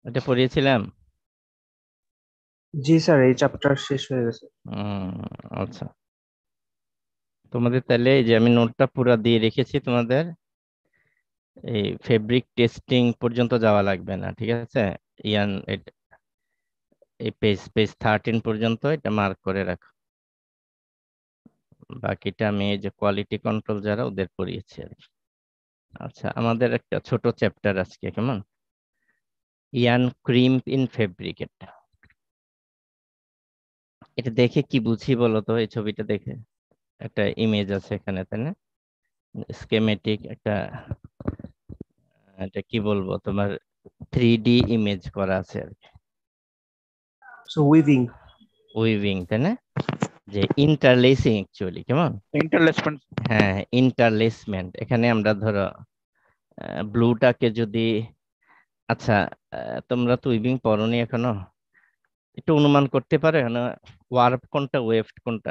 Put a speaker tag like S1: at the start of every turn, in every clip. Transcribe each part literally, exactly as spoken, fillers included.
S1: এটা পড়িয়েছিলাম।
S2: জি স্যার, এই চ্যাপ্টার শেষ হয়ে গেছে।
S1: উম, আচ্ছা, তোমাদের তাহলে এই যে আমি নোটটা পুরা দিয়ে রেখেছি তোমাদের, এই ফেব্রিক টেস্টিং পর্যন্ত যাওয়া লাগবে না, ঠিক আছে? ইয়ান এট- এই পেজ পেজ থার্টিন পর্যন্ত এটা মার্ক করে রাখো। বাকিটা আমি এই যে কোয়ালিটি কন্ট্রোল যারা ওদের পড়িয়েছি আর কি। আচ্ছা, আমাদের একটা ছোট চ্যাপ্টার আজকে, কেমন? Yarn crimp in fabric. এটা এটা দেখে কি বুঝি বলো তো? এই ছবিটা দেখে একটা ইমেজ আছে এখানে, তাই না? স্কেমেটিক একটা, এটা কি বলবো তোমার, থ্রি ডি ইমেজ করা আছে আর কি,
S2: সো উইভিং।
S1: উইভিং, তাই না? যে ইন্টারলেসিং অ্যাকচুয়ালি, কেমন?
S3: ইন্টারলেসমেন্ট।
S1: হ্যাঁ, ইন্টারলেসমেন্ট। এখানে আমরা ধরো ব্লুটাকে যদি, আচ্ছা, আহ, তোমরা তো উইভিং পড়োনি এখনো, একটু অনুমান করতে পারো না ওয়ার্প কোনটা ওয়েফট কোনটা?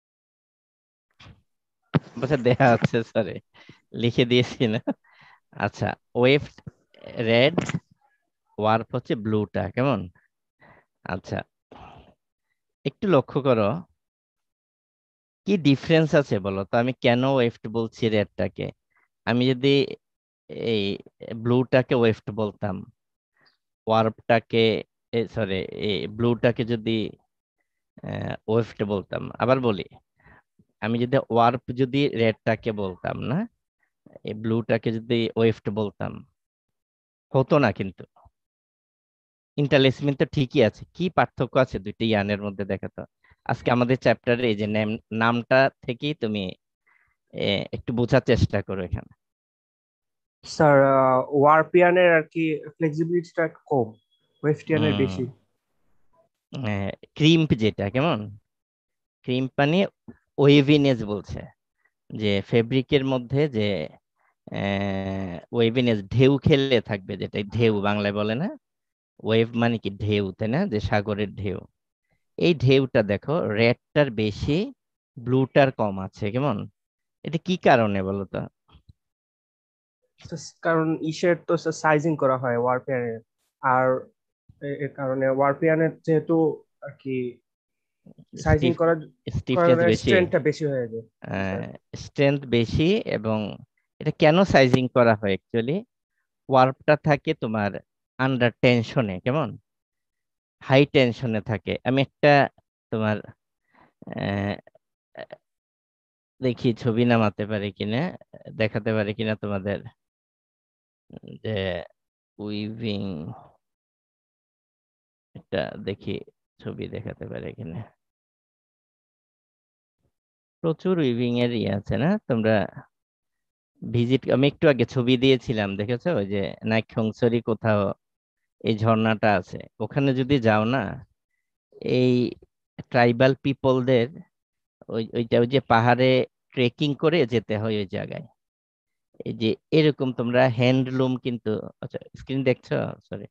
S1: আচ্ছা, দেখা আছে, সরি, লিখে দিয়েছি না? আচ্ছা, ওয়েফট রেড, ওয়ার্প হচ্ছে ব্লুটা, কেমন? আচ্ছা, একটু লক্ষ্য করো কি ডিফারেন্স আছে বলো তো। আমি কেন ওয়েফট বলছি রেডটাকে? আমি যদি এই ব্লুটাকে ওয়েফট বলতাম, ওয়ার্পটাকে, সরি, এই ব্লুটাকে যদি ওয়েফট বলতাম, আবার বলি, আমি যদি ওয়ার্প যদি রেডটাকে বলতাম না, এই ব্লুটাকে যদি ওয়েফট বলতাম, হতো না কিন্তু। ইন্টারলেসমেন্ট তো ঠিকই আছে, কি পার্থক্য আছে দুইটা ইয়ানের মধ্যে দেখাতো। আজকে আমাদের চ্যাপ্টারে এই যে নেম, নামটা থেকেই তুমি এ, একটু বোঝার চেষ্টা করো এখানে।
S2: স্যার, ওয়ারপিয়ানের আর কি ফ্লেক্সিবিলিটিটা কম, ওয়েফটিয়ানের
S1: হুম,
S2: বেশি।
S1: ক্রিম্প যেটা, কেমন? ক্রিম্প মানে ওয়েভিনেস বলছে, যে ফেব্রিকের মধ্যে যে ওয়েভিনেস, ঢেউ খেলে থাকবে, যেটা ঢেউ বাংলায় বলে না, ওয়েভ মানে কি ঢেউ, তাই না? যে সাগরের ঢেউ, এই ঢেউটা দেখো রেডটার বেশি, ব্লুটার কম আছে, কেমন? এটা কি কারণে বলো তো?
S2: তো কারণ ইসের তো সাইজিং করা হয় ওয়ারপিয়ানের, আর এ- এর কারণে ওয়ারপিয়ানের যেহেতু আর কি সাইজিং
S1: স্টিফ,
S2: করার
S1: স্টিফনেস
S2: কারণে
S1: বেশি,
S2: স্ট্রেংথটা বেশি হয়ে যায়। জি স্যার।
S1: স্ট্রেংথ বেশি। এবং এটা কেন সাইজিং করা হয় অ্যাকচুয়ালি, ওয়ার্পটা থাকে তোমার আন্ডার টেনশনে, কেমন? হাই টেনশনে থাকে। আমি একটা তোমার আহ, দেখি ছবি নামাতে পারি কিনা, দেখাতে পারি কিনা তোমাদের, যে উইভিং, একটা দেখি ছবি দেখাতে পারি কিনা। প্রচুর উইভিং এর ইয়ে আছে না তোমরা? ভিজিট, আমি একটু আগে ছবি দিয়েছিলাম, দেখেছো? ওই যে নাইক্ষ্যংছড়ি কোথাও এই ঝর্ণাটা আছে, ওখানে যদি যাও না, এই ট্রাইবাল পিপলদের ওই ওইটা, ওই যে পাহাড়ে ট্রেকিং করে যেতে হয় ওই জায়গায়। এই যে এরকম তোমরা হ্যান্ডলুম কিন্তু, আচ্ছা স্ক্রিন দেখছো? সরি,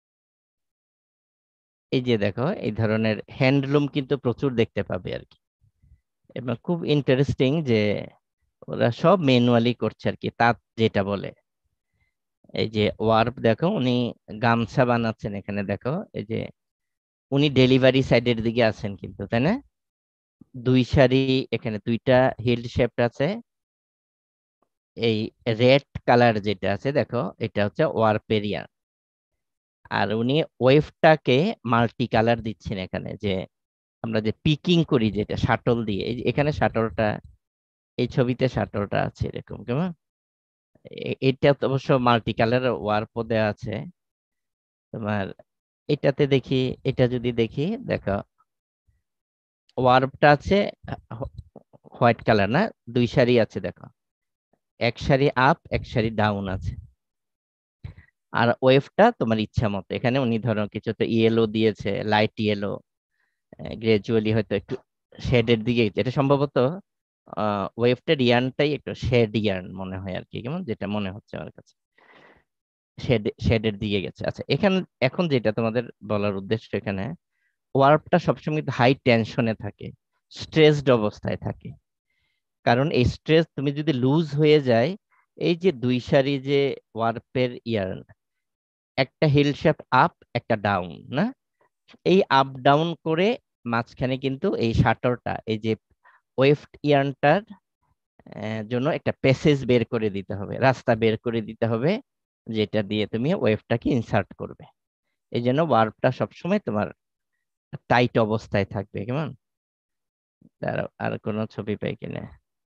S1: এই যে দেখো এই ধরনের হ্যান্ডলুম কিন্তু প্রচুর দেখতে পাবে আর কি। এবং খুব ইন্টারেস্টিং যে ওরা সব ম্যানুয়ালি করছে আর কি, তাঁত যেটা বলে। এই যে ওয়ার্প দেখো, উনি গামছা বানাচ্ছেন এখানে, দেখো এই যে উনি ডেলিভারি সাইডের দিকে আছেন কিন্তু, তাই না? দুই সারি, এখানে দুইটা হিল শেপ আছে। এই রেড কালার যেটা আছে দেখো, এটা হচ্ছে ওয়ার্পেরিয়া। আর উনি ওয়েভটাকে মাল্টি কালার দিচ্ছেন এখানে, যে আমরা যে পিকিং করি যেটা শাটল দিয়ে, এই যে এখানে শাটলটা, এই ছবিতে শাটলটা আছে এরকম, কেমন? এ- এটা তো অবশ্য মাল্টি কালার ওয়ার্প দেওয়া আছে তোমার। এটাতে দেখি, এটা যদি দেখি, দেখো ওয়ার্পটা আছে হোয়াইট কালার না, দুই সারি আছে দেখো, এক সারি আপ এক সারি ডাউন আছে। আর ওয়েভটা তোমার ইচ্ছা মতো, এখানে উনি ধরো কিছু তো ইয়েলো দিয়েছে, লাইট ইয়েলো, গ্রাজুয়ালি হয়তো একটু শেডের দিকে, এটা সম্ভবত ওয়েভটার ইয়ার্নটাই একটু শেড ইয়ার্ন মনে হয় আর কি, কেমন যেটা মনে হচ্ছে আমার কাছে, শেড শেডের দিকে গেছে। আচ্ছা, এখানে এখন যেটা তোমাদের বলার উদ্দেশ্য, এখানে ওয়ার্পটা সবসময় হাই টেনশনে থাকে, স্ট্রেসড অবস্থায় থাকে। কারণ এই স্ট্রেস তুমি যদি লুজ হয়ে যায়, এই যে দুই সারি যে ওয়ার্পের ইয়ার্ন, একটা হিল শেপ আপ, একটা ডাউন না? এই আপ ডাউন করে মাঝখানে কিন্তু এই শাটরটা, এই যে ওয়েফট ইয়ার্নটার জন্য একটা প্যাসেজ বের করে দিতে হবে, রাস্তা বের করে দিতে হবে, যেটা দিয়ে তুমি ওয়েভটাকে ইনসার্ট করবে। এই জন্য ওয়ার্পটা সবসময় তোমার টাইট অবস্থায় থাকবে। কেমন? আর আর কোনো ছবি পাই কিনা?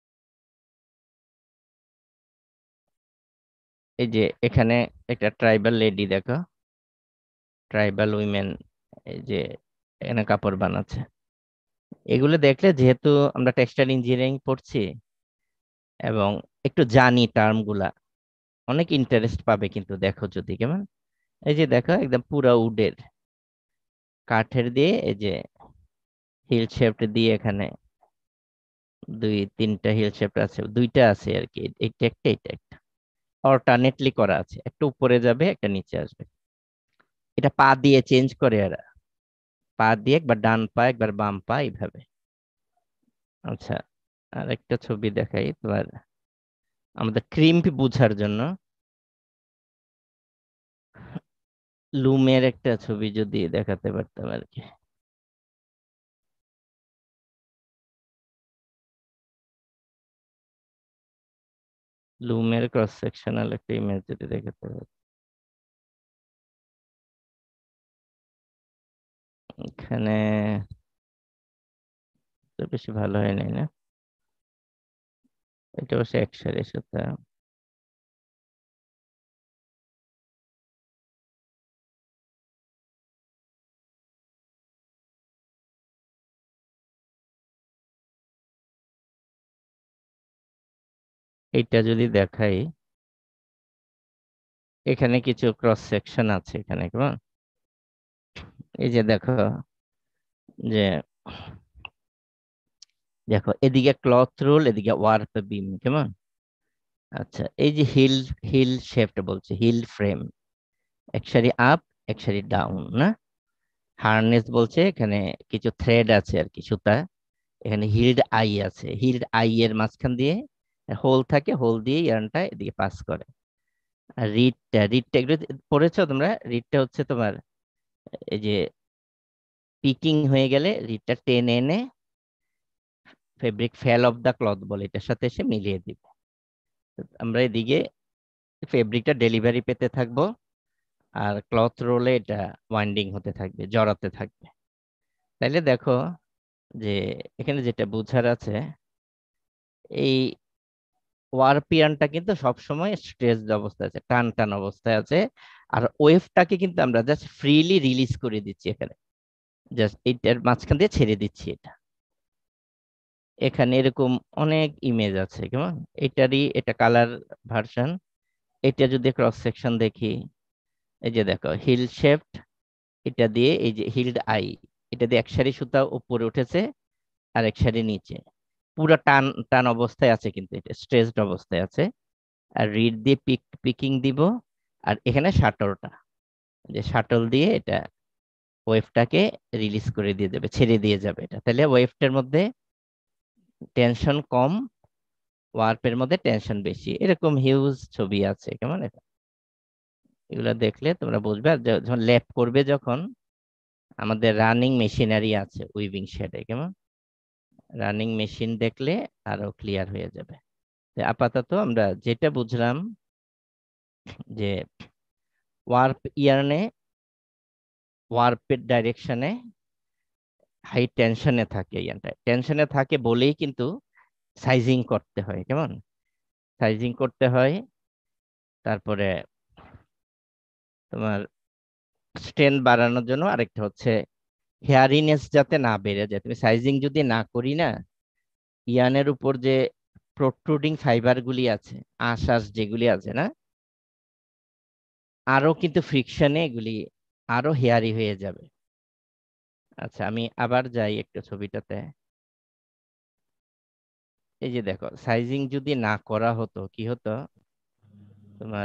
S1: এই যে এখানে একটা ট্রাইবাল লেডি দেখো, ট্রাইবাল উইমেন, এই যে এখানে কাপড় বানাচ্ছে। এগুলো দেখলে, যেহেতু আমরা টেক্সটাইল ইঞ্জিনিয়ারিং পড়ছি এবং একটু জানি টার্ম গুলা, অনেক ইন্টারেস্ট পাবে কিন্তু দেখো যদি। কেমন? এই যে দেখো একদম পুরা উডের, কাঠের দিয়ে এই যে হিল শেপড দিয়ে, এখানে দুই তিনটা হিল শেপ আছে, দুইটা আছে আর কি, এইটা একটা এটা একটা, অল্টারনেটলি করা আছে, একটা উপরে যাবে একটা নিচে আসবে। এটা পা দিয়ে চেঞ্জ করে এরা, পা দিয়ে একবার ডান পা একবার বাম পা এইভাবে। আচ্ছা, আর একটা ছবি দেখাই তোমার আমাদের ক্রিম্প বুঝার জন্য। লুমের একটা ছবি যদি দেখাতে পারতাম আর কি। লুমের ক্রস সেকশনাল একটা ইমেজ যদি দেখাতে পারতাম। এখানে তো বেশি ভালো হয় নাই না? এটা অবশ্য একসাথে সাথে। এইটা যদি দেখাই, এখানে কিছু ক্রস সেকশন আছে এখানে। কেমন? এই যে দেখো, যে দেখো এদিকে ক্লথ রোল, এদিকে ওয়ার্প বিম। কেমন? আচ্ছা, এই যে হিল, হিল শেপটা বলছে হিল ফ্রেম, এক সারি আপ এক সারি ডাউন না? হার্নেস বলছে এখানে কিছু থ্রেড আছে আর কি, সুতা। এখানে হিল্ড আই আছে, হিল্ড আই এর মাঝখান দিয়ে হোল থাকে, হোল দিয়ে ইয়ার্নটা এদিকে পাস করে। আর রিডটা, রিডটা এগুলো পড়েছো তোমরা? রিডটা হচ্ছে তোমার এই যে পিকিং হয়ে গেলে রিডটা টেনে এনে fabric fell of the cloth বলে, এটার সাথে এসে মিলিয়ে দিবে। তো আমরা এদিকে ফেব্রিকটা ডেলিভারি পেতে থাকবো, আর ক্লথ রোলে এটা ওয়াইন্ডিং হতে থাকবে, জড়াতে থাকবে। তাইলে দেখো যে এখানে যেটা বুঝার আছে, এই ওয়ারপিয়ানটা কিন্তু সবসময় স্ট্রেসড অবস্থায় আছে, টান টান অবস্থায় আছে। আর ওয়েভটাকে কিন্তু আমরা জাস্ট ফ্রিলি রিলিজ করে দিচ্ছি এখানে, জাস্ট এইটার মাঝখান দিয়ে ছেড়ে দিচ্ছি এটা। এখানে এরকম অনেক ইমেজ আছে। কেমন? এটারই এটা কালার ভার্সন। এটা যদি ক্রস সেকশন দেখি, এই যে দেখো হিল শেপড, এটা দিয়ে এই যে হিলড আই, এটা দিয়ে এক সারি সুতা উপরে উঠেছে আর এক সারি নিচে, পুরো টান টান অবস্থায় আছে, কিন্তু এটা স্ট্রেসড অবস্থায় আছে। আর রিড দিয়ে পিক পিকিং দিব। আর এখানে শাটলটা, যে শাটল দিয়ে এটা ওয়েভটাকে রিলিজ করে দিয়ে যাবে, ছেড়ে দিয়ে যাবে এটা। তাহলে ওয়েভটার মধ্যে টেনশন কম, ওয়ার্পের মধ্যে টেনশন বেশি। এরকম হিউজ ছবি আছে। কেমন? এটা এগুলা দেখলে তোমরা বুঝবে। আর য- যখন ল্যাপ করবে, যখন আমাদের রানিং মেশিনারি আছে উইভিং শেডে। কেমন? রানিং মেশিন দেখলে আরো ক্লিয়ার হয়ে যাবে। তো আপাতত আমরা যেটা বুঝলাম, যে ওয়ার্প ইয়ার্নে ওয়ার্পের ডাইরেকশনে হাই টেনশনে থাকে, ইয়ারটা টেনশনে থাকে বলেই কিন্তু সাইজিং করতে হয়। কেমন? সাইজিং করতে হয়। তারপরে তোমার স্ট্রেন বাড়ানোর জন্য আরেকটা হচ্ছে হেয়ারিনেস যাতে না বেড়ে যায়। তুমি সাইজিং যদি না করি না, ইয়ানের উপর যে প্রোট্রুডিং ফাইবার গুলি আছে, আঁশ আঁশ যেগুলি আছে না, আরো কিন্তু ফ্রিকশনে এগুলি আরো হেয়ারি হয়ে যাবে। আচ্ছা, আমি আবার যাই একটু ছবিটাতে। এই যে দেখো, সাইজিং যদি না করা হতো কি হতো তোমার,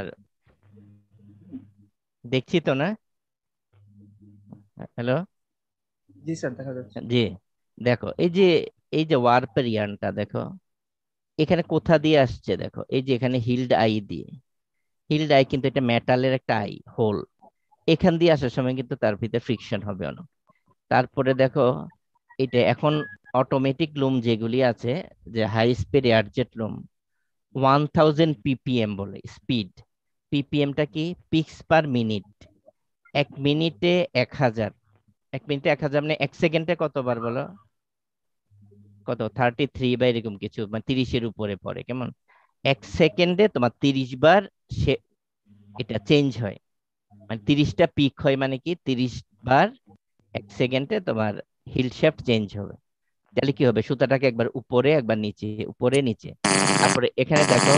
S1: দেখছি তো না? হ্যালো?
S2: জি স্যার, দেখা যাচ্ছে।
S1: জি, দেখো এই যে, এই যে ওয়ার্পের ইয়ানটা দেখো, এখানে কোথা দিয়ে আসছে দেখো, এই যে এখানে হিল্ড আই দিয়ে, হিল্ড আই কিন্তু এটা মেটালের একটা আই হোল, এখান দিয়ে আসার সময় কিন্তু তার ভিতরে ফ্রিকশন হবে অনেক। তারপরে দেখো এটা এখন অটোমেটিক লুম যেগুলি আছে, যে high speed air jet loom, one thousand PPM বলে স্পিড। পিপিএমটা কি? Picks per minute. এক মিনিটে এক হাজার। এক মিনিটে এক হাজার, মানে এক সেকেন্ডে কতবার বলো? কত, থার্টি থ্রি বা এরকম কিছু, মানে তিরিশের উপরে পড়ে কেমন। এক সেকেন্ডে তোমার তিরিশ বার সে এটা চেঞ্জ হয়, মানে তিরিশটা পিক হয়, মানে কি তিরিশ বার এক সেকেন্ডে তোমার হিল শেফট চেঞ্জ হবে। তাহলে কি হবে? সুতাটাকে একবার উপরে একবার নিচে, উপরে নিচে। তারপরে এখানে দেখো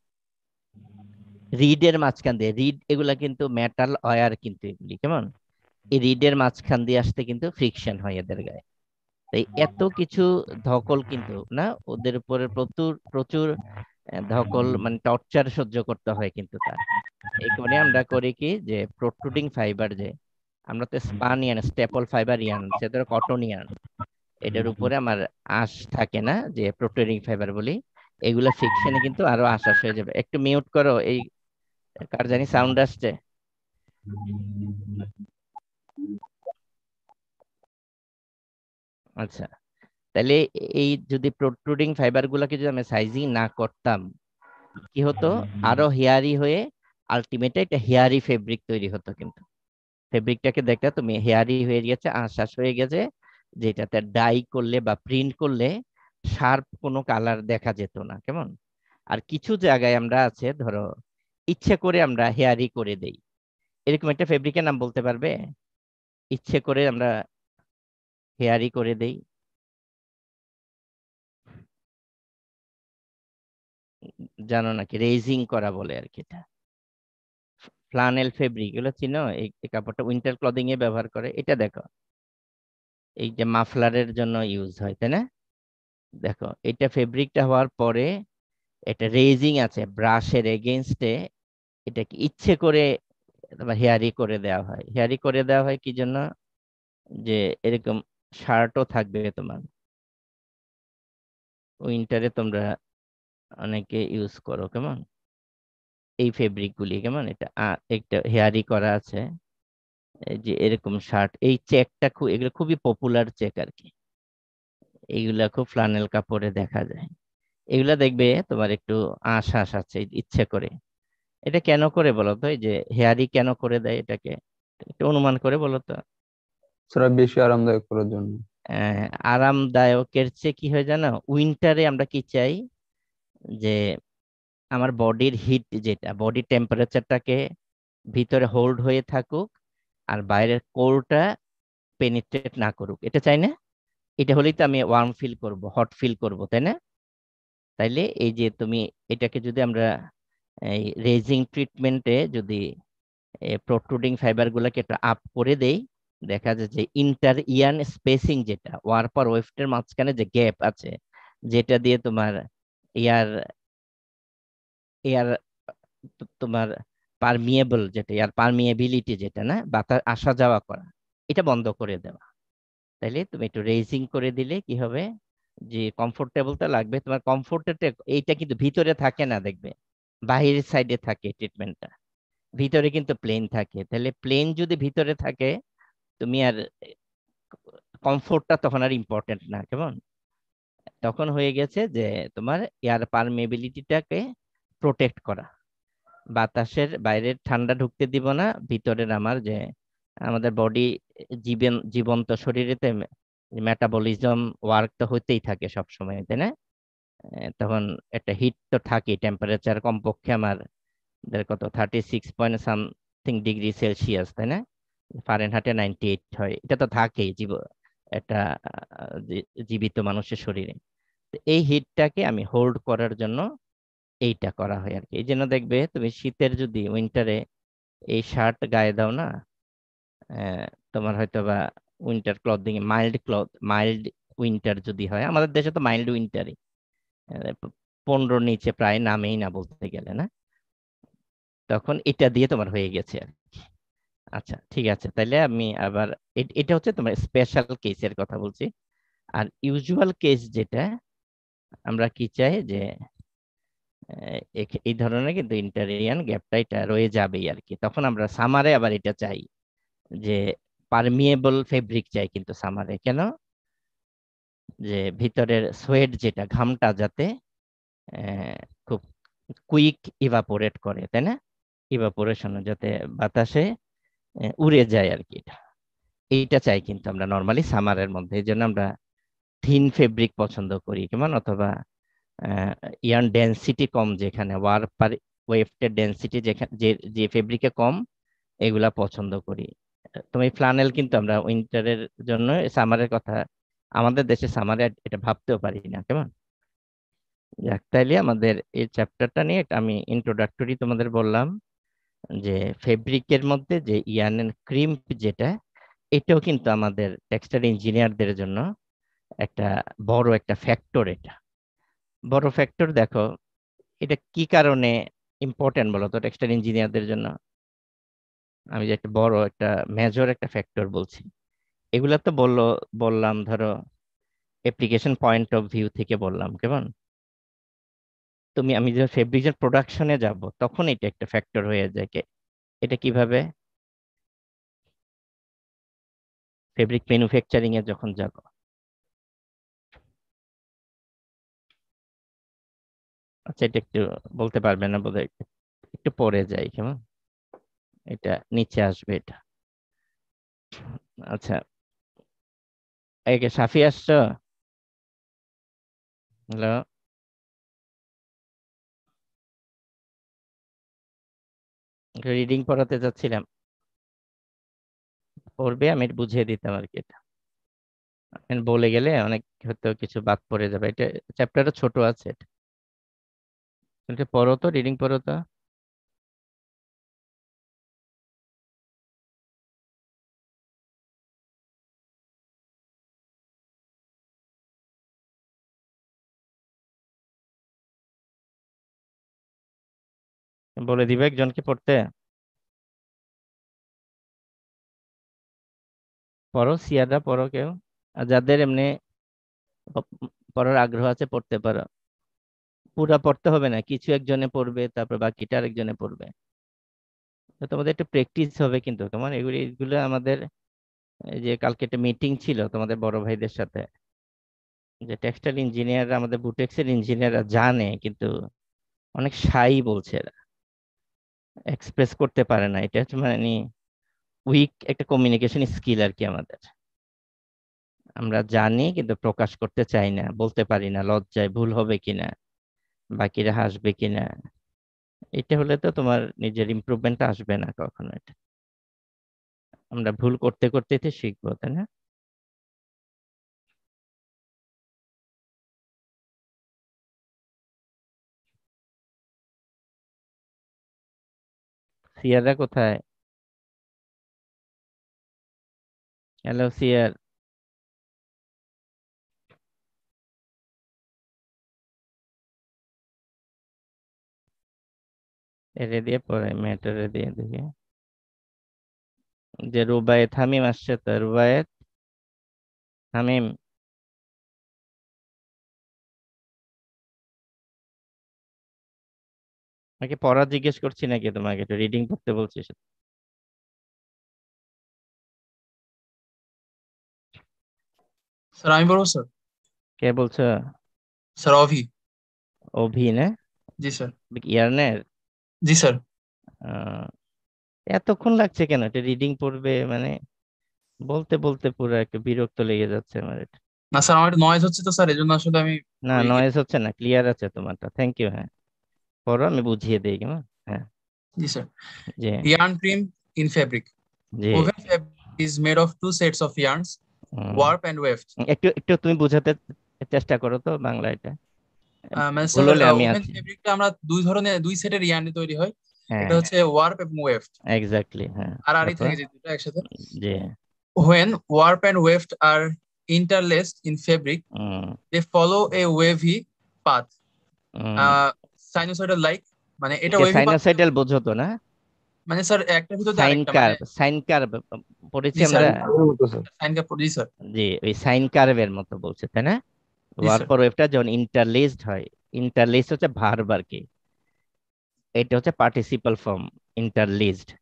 S1: রিডের মাঝখান দিয়ে, রিড এগুলা কিন্তু মেটাল ওয়্যার, কিন্তু এগুলি কেমন, এই রিডের মাঝখান দিয়ে আসতে কিন্তু ফ্রিকশন হয় এদের গায়ে। তাই এত কিছু ধকল কিন্তু না, ওদের উপরে প্রচুর প্রচুর আহ, ধকল, মানে টর্চার সহ্য করতে হয় কিন্তু তার। এই কারণে আমরা করি কি, যে প্রোট্রুডিং ফাইবার, যে আমরা তো spun yarn, staple fibre yarn, সে ধরো কটন ইয়ান, এটার উপরে আমার আঁশ থাকে না, যে প্রোট্রুডিং ফাইবার বলি। এগুলা ফ্রিকশনে কিন্তু আরো আঁশ আঁশ হয়ে যাবে। একটু মিউট করো, এই কার জানি সাউন্ড আসছে। আচ্ছা, তাহলে এই যদি প্রোট্রুডিং ফাইবার গুলাকে যদি আমি সাইজিং না করতাম, কি হতো? আরো হেয়ারি হয়ে আলটিমেটে একটা হেয়ারি ফেব্রিক তৈরি হতো। কিন্তু ফেব্রিকটাকে দেখতে তুমি হেয়ারি হয়ে গেছে, আশ্বাস হয়ে গেছে, যেটাতে ডাই করলে বা প্রিন্ট করলে শার্প কোনো কালার দেখা যেত না কেমন। আর কিছু জায়গায় আমরা আছে ধরো ইচ্ছে করে আমরা হেয়ারি করে দেই, এরকম একটা ফেব্রিকের নাম বলতে পারবে? ইচ্ছে করে আমরা হেয়ারি করে দেই, জানো নাকি? রেজিং করা বলে আর কি এটা। ফ্লানেল ফেব্রিক, এগুলো চিনো? এই এই কাপড়টা উইন্টার ক্লদিং এ ব্যবহার করে। এটা দেখো, এই যে মাফলারের জন্য ইউজ হয়, তাই না? দেখো এটা ফেব্রিকটা হওয়ার পরে এটা রেজিং আছে ব্রাশের এগেনস্টে, এটাকে ইচ্ছে করে তোমার হেয়ারি করে দেওয়া হয়। হেয়ারি করে দেওয়া হয় কি জন্য? যে এরকম শার্টও থাকবে তোমার, উইন্টারে তোমরা অনেকে ইউজ করো কেমন, এই ফেব্রিক গুলি কেমন, এটা আ- একটা হেয়ারি করা আছে। এই যে এরকম শার্ট, এই চেকটা খুব, এগুলো খুবই পপুলার চেক আর কি। এইগুলা খুব ফ্লানেল কাপড়ে দেখা যায়। এগুলা দেখবে তোমার একটু আঁশ আঁশ আছে ইচ্ছে করে। এটা কেন করে বলো তো? এই যে হেয়ারি কেন করে দেয় এটাকে, একটু অনুমান করে বলো তো।
S3: সেটা বেশি আরামদায়ক করার জন্য।
S1: আহ, আরামদায়কের চেয়ে কি হয় জানো, উইন্টারে আমরা কি চাই, যে আমার বডির হিট, যেটা বডি টেম্পারেচারটাকে ভিতরে হোল্ড হয়ে থাকুক, আর বাইরের কোরটা পেনিট্রেট না করুক, এটা চাই না? এটা হলেই তো আমি ওয়ার্ম ফিল করব, হট ফিল করব, তাই না? তাইলে এই যে তুমি এটাকে যদি আমরা এই রেজিং ট্রিটমেন্টে যদি প্রোট্রুডিং ফাইবার গুলাকে একটু আপ করে দেই, দেখা যায় যে ইন্টার ইয়ান স্পেসিং, যেটা ওয়ার্পার ওয়েফটের মাঝখানে যে গ্যাপ আছে, যেটা দিয়ে তোমার এয়ার এয়ার তোমার পারমিয়েবল, যেটা এয়ার পারমিয়েবিলিটি, যেটা না বাতাস আসা যাওয়া করা, এটা বন্ধ করে দেওয়া। তাইলে তুমি একটু রেজিং করে দিলে কি হবে, যে কমফোর্টেবলটা লাগবে তোমার। কমফোর্টের এইটা কিন্তু ভিতরে থাকে না, দেখবে বাহিরের সাইডে থাকে ট্রিটমেন্টটা, ভিতরে কিন্তু প্লেন থাকে। তাহলে প্লেন যদি ভিতরে থাকে, তুমি আর কমফোর্টটা তখন আর ইম্পর্টেন্ট না কেমন। তখন হয়ে গেছে যে তোমার এয়ার পারমেবিলিটিটাকে প্রোটেক্ট করা, বাতাসের বাইরের ঠান্ডা ঢুকতে দিব না, ভিতরের আমার যে আমাদের বডি জীবন জীবন্ত শরীরেতে মেটাবলিজম ওয়ার্ক তো হতেই থাকে সব সময়, তাই না? আহ, তখন একটা হিট তো থাকে, টেম্পারেচার কমপক্ষে আমার দের কত thirty six point something degree Celsius, তাই না? ফারেনহাইটে নাইনটি এইট হয়, এটা তো থাকেই জীব একটা আহ, জী- জীবিত মানুষের শরীরে। তো এই হিটটাকে আমি হোল্ড করার জন্য এইটা করা হয় আর কি। এই জন্য দেখবে তুমি শীতের যদি উইন্টারে এই শার্ট গায়ে দাও না, আহ, তোমার হয়তো বা winter clothing, mild cloth, mild winter যদি হয়, আমাদের দেশে তো মাইল্ড উইন্টারই, পনেরো নিচে প্রায় নামেই না বলতে গেলে, না? তখন এটা দিয়ে তোমার হয়ে গেছে আর কি। আচ্ছা ঠিক আছে, তাইলে আমি আবার এ- এটা হচ্ছে তোমার স্পেশাল কেসের কথা বলছি। আর ইউজুয়াল কেস যেটা, আমরা কি চাই, যে আহ, এখ- এই ধরনের কিন্তু ইন্টারিয়ান গ্যাপটা এটা রয়ে যাবেই আর কি। তখন আমরা সামারে আবার এটা চাই, যে পারমিয়েবল ফেব্রিক চাই কিন্তু সামারে। কেন? যে ভিতরের সোয়েট যেটা ঘামটা যাতে আহ, খুব কুইক ইভাপোরেট করে, তাই না? ইভাপোরেশন যাতে বাতাসে আহ, উড়ে যায় আর কি, এটা এইটা চাই কিন্তু আমরা নর্মালি সামারের মধ্যে। এই জন্য আমরা থিন ফেব্রিক পছন্দ করি, কেমন, অথবা ইয়ান ডেন্সিটি কম, যেখানে ওয়ার পার ওয়েফটের ডেন্সিটি যেখানে যে যে ফেব্রিকে কম, এগুলা পছন্দ করি। তুমি ফ্লানেল কিন্তু আমরা উইন্টারের জন্য, সামারের কথা আমাদের দেশে সামারে এটা ভাবতেও পারি না, কেমন। যাক, তাইলে আমাদের এই চ্যাপ্টারটা নিয়ে একটা আমি ইন্ট্রোডাক্টরি তোমাদের বললাম, যে ফেব্রিকের মধ্যে যে ইয়ানের ক্রিম্প যেটা, এটাও কিন্তু আমাদের টেক্সটাইল ইঞ্জিনিয়ারদের জন্য একটা বড় একটা ফ্যাক্টর। এটা বড় ফ্যাক্টর। দেখো এটা কি কারণে ইম্পর্টেন্ট বলো তো টেক্সটাইল ইঞ্জিনিয়ারদের জন্য? আমি যে একটা বড় একটা মেজর একটা ফ্যাক্টর বলছি, এগুলা তো বললো বললাম ধরো অ্যাপ্লিকেশন পয়েন্ট অফ ভিউ থেকে বললাম, কেমন। তুমি আমি যে ফেব্রিকের প্রোডাকশনে যাব, তখন এটা একটা ফ্যাক্টর হয়ে যায়। কে- এটা কিভাবে? ফেব্রিক ম্যানুফ্যাকচারিং এ যখন যাব, আচ্ছা এটা একটু বলতে পারবে না বোধহয়, একটু পরে যাই, কেমন। এটা নিচে আসবে এটা। আচ্ছা, একে সাফি আসছো? হ্যালো, রিডিং পড়াতে যাচ্ছিলাম, পড়বে, আমি বুঝিয়ে দিতাম আর কি। এটা আমি বলে গেলে অনেক হয়তো কিছু বাদ পড়ে যাবে। এটা চ্যাপ্টারটা ছোট আছে, এটা এটা পড়ো তো, রিডিং পড়ো তো। বলে দিবে একজনকে পড়তে। পড়ো, সিয়ারা পড়ো কেউ, আর যাদের এমনি প- পড়ার আগ্রহ আছে পড়তে পারো। পুরা পড়তে হবে না, কিছু একজনে পড়বে, তারপর বাকিটা আরেকজনে পড়বে। তো তোমাদের একটু প্র্যাকটিস হবে কিন্তু, তোমার এগুলি এগুলো আমাদের, এই যে কালকে একটা মিটিং ছিল তোমাদের বড় ভাইদের সাথে, যে টেক্সটাইল ইঞ্জিনিয়ার, আমাদের বুটেক্সের ইঞ্জিনিয়াররা জানে কিন্তু অনেক শাই বলছে, এরা এক্সপ্রেস করতে পারে না। এটা হচ্ছে মানে উইক একটা কমিউনিকেশন স্কিল আর কি আমাদের। আমরা জানি কিন্তু প্রকাশ করতে চাই না, বলতে পারি না, লজ্জায়, ভুল হবে কিনা, বাকিরা হাসবে কিনা। এটা হলে তো তোমার নিজের ইমপ্রুভমেন্ট আসবে না কখনো। এটা আমরা ভুল করতে করতে তো শিখবো, তাই না? সিয়াররা কোথায়? হ্যালো সিয়ার, এরে দিয়ে পরে মেয়েটারে দিয়ে দেখি, যে রুবায়েত হামিম আসছে তো, রুবায়েত হামিম, আমাকে পড়া জিজ্ঞেস করছি নাকি, তোমাকে একটু রিডিং করতে বলছিস?
S4: স্যার আমি বলবো স্যার।
S1: কে বলছো?
S4: স্যার অভি।
S1: অভি না?
S4: জি স্যার।
S1: ইয়ারনের?
S4: জি স্যার।
S1: আহ, এতক্ষণ লাগছে কেন এটা রিডিং পড়বে মানে? বলতে বলতে পুরো একটু বিরক্ত লেগে যাচ্ছে আমার এটা।
S4: না স্যার আমার একটু নয়েজ হচ্ছে তো স্যার, এই জন্য আসলে আমি
S1: না,
S4: ওই
S1: নয়েজ হচ্ছে না, ক্লিয়ার আছে তোমারটা, থ্যাংক ইউ। হ্যাঁ, পড়ো, আমি বুঝিয়ে দিই কেমন। হ্যাঁ,
S4: জি স্যার।
S1: জি
S4: Yarn cream in fabric.
S1: জি।
S4: Woven fabric is made of two sets of yarns,
S1: um,
S4: warp and weft.
S1: একটু একটু তুমি বোঝাতে চেষ্টা করো তো বাংলা এটা,
S4: আহ, মানে
S1: ভুল
S4: স্যার
S1: হলে আমি
S4: ওভেন
S1: আছি।
S4: ফেব্রিকটা আমরা দুই ধরনের, দুই সেটের ইয়ার্নে তৈরি হয়।
S1: হ্যাঁ,
S4: এটা হচ্ছে ওয়ার্প এবং ওয়েফট।
S1: এক্স্যাক্টলি, হ্যাঁ।
S4: আর আরই
S1: তারপর
S4: থাকে যে দুটো একসাথে।
S1: জি।
S4: When warp and weft are interlaced in fabric,
S1: um,
S4: they follow a wavy path.
S1: Um,
S4: Uh, sinusoidal like, মানে এটা
S1: একে
S4: ওয়েভি পাথ।
S1: সাইনোসাইডাল বোঝো তো না?
S4: মানে স্যার একটার ভিতর দিয়ে
S1: সাইন
S4: আরেকটা মানে।
S1: কার্ভ, সাইন কার্ভ পড়েছি
S4: জি স্যার।
S1: আমরা।
S3: আগের মতো স্যার।
S4: সাইন কাপ, জি স্যার।
S1: জি, ওই সাইন কার্ভের মতো বলছে, তাই না?
S4: জি স্যার।
S1: ওয়ার্পার ওয়েভটা যখন ইন্টারলেসড হয়, ইন্টারলেসড হচ্ছে ভার্ব আর কি, এটা হচ্ছে পার্টিসিপাল ফর্ম, ইন্টারলেসড।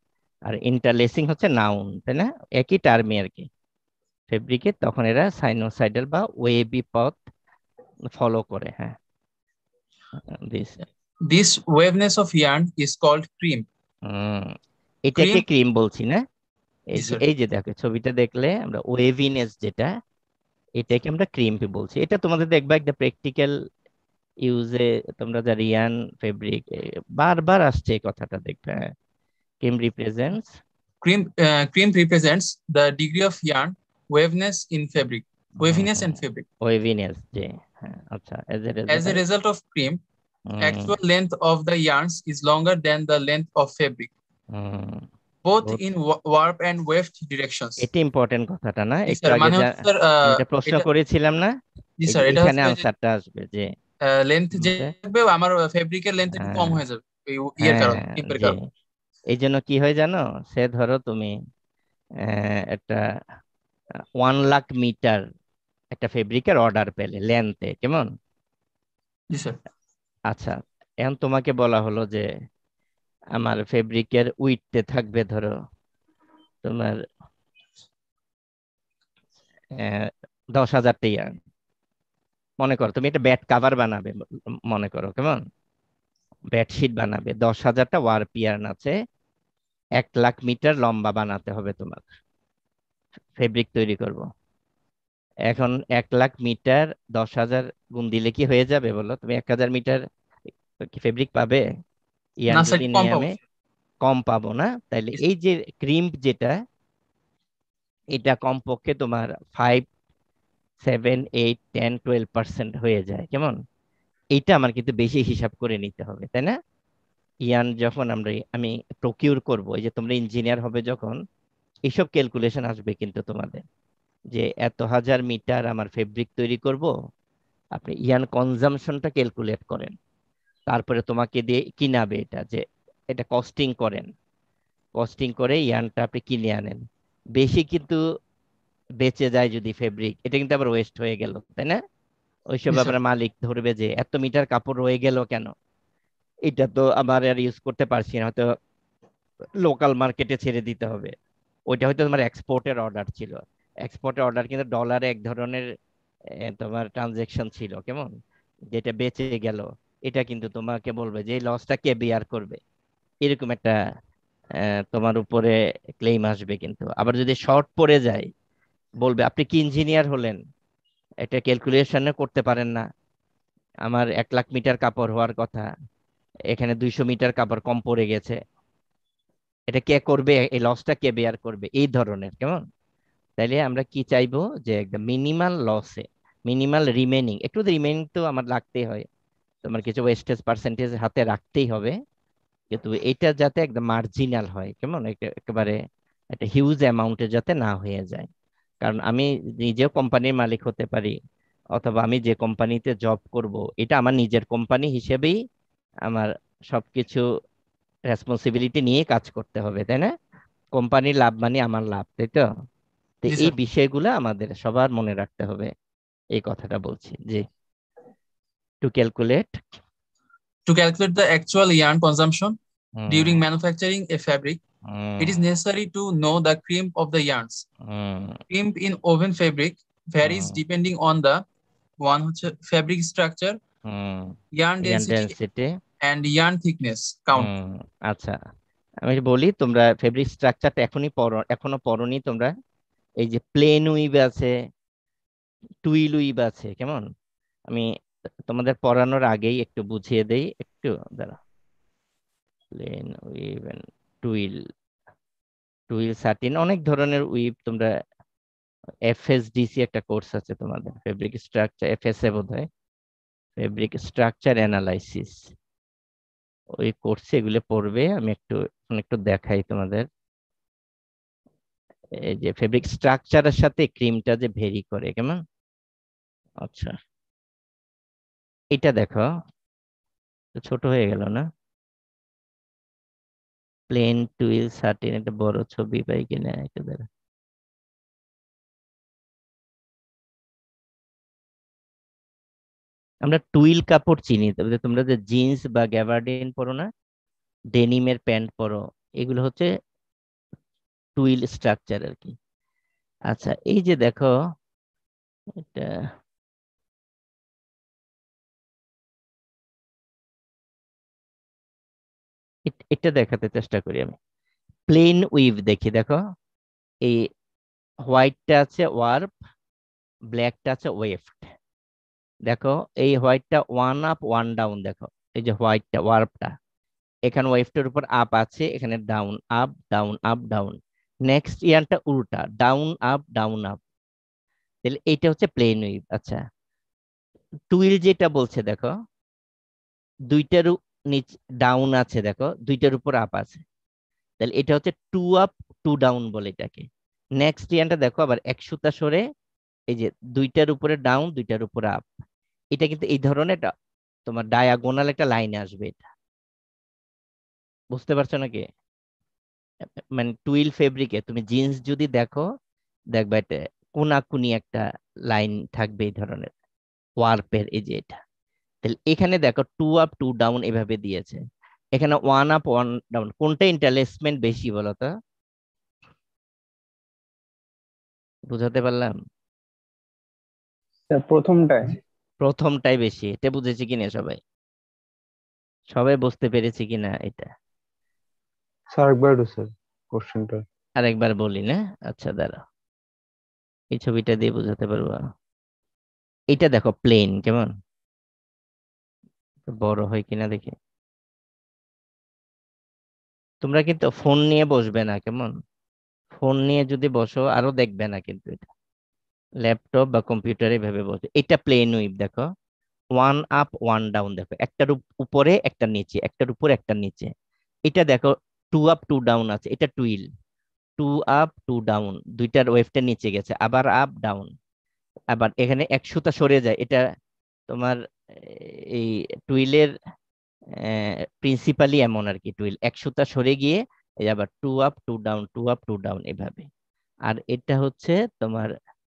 S1: আর ইন্টারলেসিং হচ্ছে নাউন, তাই না? একই টার্মে আর কি ফেব্রিকে, তখন এরা সাইনোসাইডাল বা ওয়েবি পথ ফলো করে। হ্যাঁ, this
S4: This waviness of yarn is called cream.
S1: এটাকে
S4: Cream,
S1: ক্রিম বলছি না? এই
S4: yes,
S1: যে
S4: sir.
S1: এই যে দেখো ছবিটা দেখলে আমরা ওয়েভিনেস যেটা, এটাকে আমরা ক্রিম বলছি। এটা তোমাদের দেখবা একটা প্র্যাকটিক্যাল ইউজে, তোমরা যা রিয়ান ফেব্রিক বারবার আসছে এই কথাটা, দেখবে crimp represents
S4: Cream, uh, cream represents the degree of yarn waviness in fabric. Waviness and fabric.
S1: Waviness যে, হ্যাঁ আচ্ছা, as a
S4: As a
S1: result
S4: result of cream, actual length of the yarns is longer than the length of fabric, both
S1: Both.
S4: in wa- warp and weft directions.
S1: এটা important কথাটা না?
S4: জি
S1: একটু
S4: sir,
S1: আগে
S4: মানে
S1: যা
S4: হচ্ছে স্যার
S1: আমি একটা প্রশ্ন
S4: এটা,
S1: করেছিলাম না,
S4: জি
S1: এই
S4: স্যার,
S1: যে
S4: এটা
S1: এখানে
S4: হচ্ছে যে
S1: আনসারটা আসবে যে
S4: লেন্থ যে
S1: যে,
S4: থাকবে, আমার ফেব্রিকের লেন্থ একটু কম
S1: হ্যাঁ
S4: হয়ে যাবে এই ইয়ের কারণে,
S1: হ্যাঁ,
S4: ক্রিমের
S1: যে
S4: কারণে।
S1: এই জন্য কি হয় জানো, সে ধরো তুমি আহ, একটা ওয়ান লাখ মিটার একটা ফেব্রিকের অর্ডার পেলে লেন্থে, কেমন?
S4: জি স্যার।
S1: আচ্ছা, এখন তোমাকে বলা হলো যে আমার ফেব্রিকের উইডতে থাকবে ধরো তোমার আহ, দশ হাজার টিয়ার। মনে করো তুমি একটা ব্যাট কাভার বানাবে, ম- মনে করো, কেমন? বেডশিট বানাবে, দশ হাজারটা ওয়ার্প ইয়ার্ন আছে, এক লাখ মিটার লম্বা বানাতে হবে তোমার, ফেব্রিক তৈরি করব। এখন এক লাখ মিটার দশ হাজার গুণ দিলে কি হয়ে যাবে বলো? তুমি এক হাজার মিটার কি ফেব্রিক পাবে? ইয়ান
S4: না স্যার,
S1: যদি
S4: একটু কম
S1: নিয়ে
S4: পাবো।
S1: আমি কম পাবো না? তাইলে
S4: জি
S1: এই যে ক্রিম্প যেটা, এটা কমপক্ষে তোমার five seven eight ten twelve percent হয়ে যায়, কেমন? এইটা আমার কিন্তু বেশি হিসাব করে নিতে হবে, তাই না? ইয়ান যখন আমরা আমি প্রকিউর করব, এই যে তোমরা ইঞ্জিনিয়ার হবে যখন, এইসব ক্যালকুলেশন আসবে কিন্তু তোমাদের, যে এত হাজার মিটার আমার ফেব্রিক তৈরি করব, আপনি ইয়ান কনজামশনটা ক্যালকুলেট করেন, তারপরে তোমাকে দিয়ে কিনাবে এটা, যে এটা কস্টিং করেন, কস্টিং করে ইয়ানটা আপনি কিনে আনেন। বেশি কিন্তু বেঁচে যায় যদি ফেব্রিক, এটা কিন্তু আবার ওয়েস্ট হয়ে গেল, তাই না? ওইসব
S4: জি স্যার।
S1: আবার মালিক ধরবে যে এত মিটার কাপড় রয়ে গেল কেন, এটা তো আবার আর ইউজ করতে পারছি না, হয়তো লোকাল মার্কেটে ছেড়ে দিতে হবে। ওইটা হয়তো তোমার এক্সপোর্টের অর্ডার ছিল, এক্সপোর্টের অর্ডার কিন্তু ডলারে এক ধরনের আহ, তোমার ট্রানজেকশন ছিল, কেমন? যেটা বেঁচে গেল, এটা কিন্তু তোমাকে বলবে যে এই লসটা কে বিয়ার করবে, এরকম একটা আহ, তোমার উপরে ক্লেম আসবে। কিন্তু আবার যদি শর্ট পড়ে যায়, বলবে আপনি কি ইঞ্জিনিয়ার হলেন, এটা ক্যালকুলেশন করতে পারেন না? আমার এক লাখ মিটার কাপড় হওয়ার কথা, এখানে দুইশো মিটার কাপড় কম পড়ে গেছে, এটা কে করবে, এই লসটা কে বেয়ার করবে, এই ধরনের, কেমন? তাইলে আমরা কি চাইবো, যে একদম মিনিমাল লসে, মিনিমাল রিমেনিং, একটু রিমেনিং তো আমার রাখতেই হয়, তোমার কিছু ওয়েস্টেজ পার্সেন্টেজ হাতে রাখতেই হবে, কিন্তু এটা যাতে একদম মার্জিনাল হয়, কেমন? একটা একেবারে একটা হিউজ অ্যামাউন্টে যাতে না হয়ে যায়। কারণ আমি নিজেও কোম্পানির মালিক হতে পারি, অথবা আমি যে কোম্পানিতে জব করব, এটা আমার নিজের কোম্পানি হিসেবেই আমার সবকিছু রেসপন্সিবিলিটি নিয়ে কাজ করতে হবে, তাই না? কোম্পানির লাভ মানে আমার লাভ, তাই তো? তো
S4: জি
S1: এই
S4: স্যার।
S1: বিষয়গুলো আমাদের সবার মনে রাখতে হবে, এই কথাটা বলছি যে to calculate.
S4: To calculate the actual yarn consumption during manufacturing a fabric, it is necessary to know the crimp of the yarns. Crimp in woven fabric varies depending on the one fabric structure, yarn
S1: Ian
S4: density,
S1: density.
S4: and yarn thickness count.
S1: আচ্ছা, আমি বলি, তোমরা fabric স্ট্রাকচারটা এখনই পড়ো, এখনো পড়োনি তোমরা? এই যে প্লেন উইভ আছে, টুইল উইভ আছে, কেমন? আমি তোমাদের পড়ানোর আগেই একটু বুঝিয়ে দেই, একটু দাঁড়া। Plain weave and twill, twill satin, অনেক ধরনের উইভ তোমরা, এফএসডিসি একটা কোর্স আছে তোমাদের, ফেব্রিক স্ট্রাকচার, এফএসএ বোধহয়, ফেব্রিক স্ট্রাকচার অ্যানালাইসিস, ওই কোর্সে এগুলো পড়বে। আমি একটু এখন একটু দেখাই তোমাদের, এই যে ফেব্রিক স্ট্রাকচারের সাথে ক্রিমটা যে ভেরি করে, কেমন? আচ্ছা, এটা দেখো, তো ছোট হয়ে গেল না? প্লেন টুইল সাটিন, একটা বড় ছবি পাই কিনা, এটা দেখো। আমরা টুইল কাপড় চিনি, তবে তোমরা যে জিন্স বা গ্যাবার্ডিন পরো না, ডেনিমের প্যান্ট পরো, এগুলো হচ্ছে টুইল স্ট্রাকচার আর কি। আচ্ছা এই যে দেখো এটা এট- এটা দেখাতে চেষ্টা করি আমি। প্লেন উইভ দেখি, দেখো এই হোয়াইটটা আছে ওয়ার্প, ব্ল্যাকটা আছে ওয়েফট। দেখো এই হোয়াইটটা ওয়ান আপ ওয়ান ডাউন, দেখো এই যে হোয়াইটটা ওয়ার্পটা, এখানে ওয়েফটের উপর আপ আছে, এখানে down up down up down. Next ইয়ারটা উল্টা, ডাউন আপ ডাউন আপ। তাহলে এইটা হচ্ছে প্লেন ওয়েভ। আচ্ছা টুইল যেটা বলছে দেখো দুইটার নিচ ডাউন আছে, দেখো দুইটার উপর আপ আছে, তাহলে এটা হচ্ছে টু আপ টু ডাউন বলে এটাকে। নেক্সট ইয়ারটা দেখো আবার এক সুতা সরে, এই যে দুইটার উপরে ডাউন দুইটার উপরে আপ। এটা কিন্তু এই ধরনের একটা তোমার ডায়াগোনাল একটা লাইনে আসবে, এটা বুঝতে পারছো নাকি? মানে টুইল ফেব্রিকে তুমি জিন্স যদি দেখো, দেখবে এটা কোনাকুনি একটা লাইন থাকবে এই ধরনের ওয়ার্পের, এই যে এটা। তাহলে এখানে দেখো টু আপ টু ডাউন এভাবে দিয়েছে, এখানে ওয়ান আপ ওয়ান ডাউন। কোনটা ইন্টারলেসমেন্ট বেশি বলো তো? বুঝাতে পারলাম?
S3: স্যার প্রথমটায়।
S1: প্রথমটাই বেশি। এটা বুঝেছি কিনা সবাই? সবাই বুঝতে পেরেছি কিনা এটা?
S3: স্যার একবার একটু স্যার কোশ্চেনটা।
S1: আরেকবার বলি না? আচ্ছা দাঁড়াও, এই ছবিটা দিয়ে বোঝাতে পারবো। এটা দেখো প্লেন কেমন, বড় হয় কিনা দেখি। তোমরা কিন্তু ফোন নিয়ে বসবে না কেমন, ফোন নিয়ে যদি বসো আরো দেখবে না কিন্তু এটা, ল্যাপটপ বা কম্পিউটারে ভেবে বসে। এটা প্লেন উইভ দেখো, ওয়ান আপ ওয়ান ডাউন, দেখো একটার উপ- উপরে একটা নিচে, একটার উপরে একটা নিচে। এটা দেখো টু আপ টু ডাউন আছে, এটা twill, two up two down, দুইটার ওয়েভটা নিচে গেছে, আবার আপ ডাউন। আবার এখানে এক সুতা সরে যায়, এটা তোমার আহ, এই টুইলের প্রিন্সিপালি এমন আর কি, টুইল এক সুতা সরে গিয়ে এই আবার two up two down two up two down এভাবে। আর এটা হচ্ছে তোমার,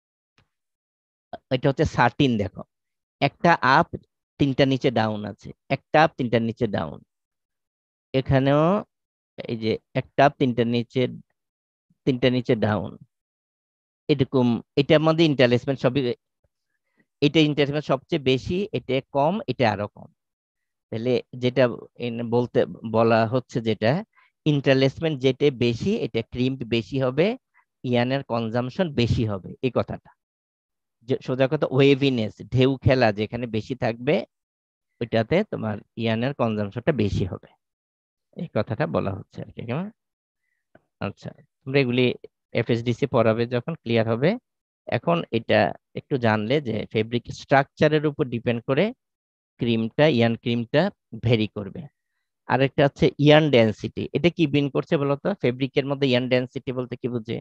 S1: এটা হচ্ছে সার্টিন, দেখো একটা আপ তিনটা নিচে ডাউন আছে, একটা আপ তিনটা নিচে ডাউন। এখানেও এই যে একটা আপ তিনটা নিচে, তিনটা নিচে ডাউন এরকম। এটার মধ্যে ইন্টারলেসমেন্ট সবই, এটা ইন্টারলেসমেন্ট সবচেয়ে বেশি, এটা কম, এটা আরো কম। তাহলে যেটা এন- বলতে বলা হচ্ছে, যেটা ইন্টারলেসমেন্ট যেটা বেশি এটা ক্রিম বেশি হবে, ইয়ানের কনজাম্পশন বেশি হবে, এই কথাটা। যে সোজা কথা ওয়েভিনেস ঢেউ খেলা যেখানে বেশি থাকবে ওইটাতে তোমার ইয়ানের কনজাম্পশনটা বেশি হবে, এই কথাটা বলা হচ্ছে আর কি, কেমন? আচ্ছা তোমরা এগুলি এফএসডিসি পড়াবে যখন ক্লিয়ার হবে। এখন এটা একটু জানলে যে ফেব্রিক স্ট্রাকচারের উপর ডিপেন্ড করে ক্রিমটা, ইয়ান ক্রিমটা ভেরি করবে। আরেকটা হচ্ছে ইয়ান ডেনসিটি। এটা কি বিন করছে বলতো? ফেব্রিকের মধ্যে ইয়ান ডেনসিটি বলতে কি বুঝে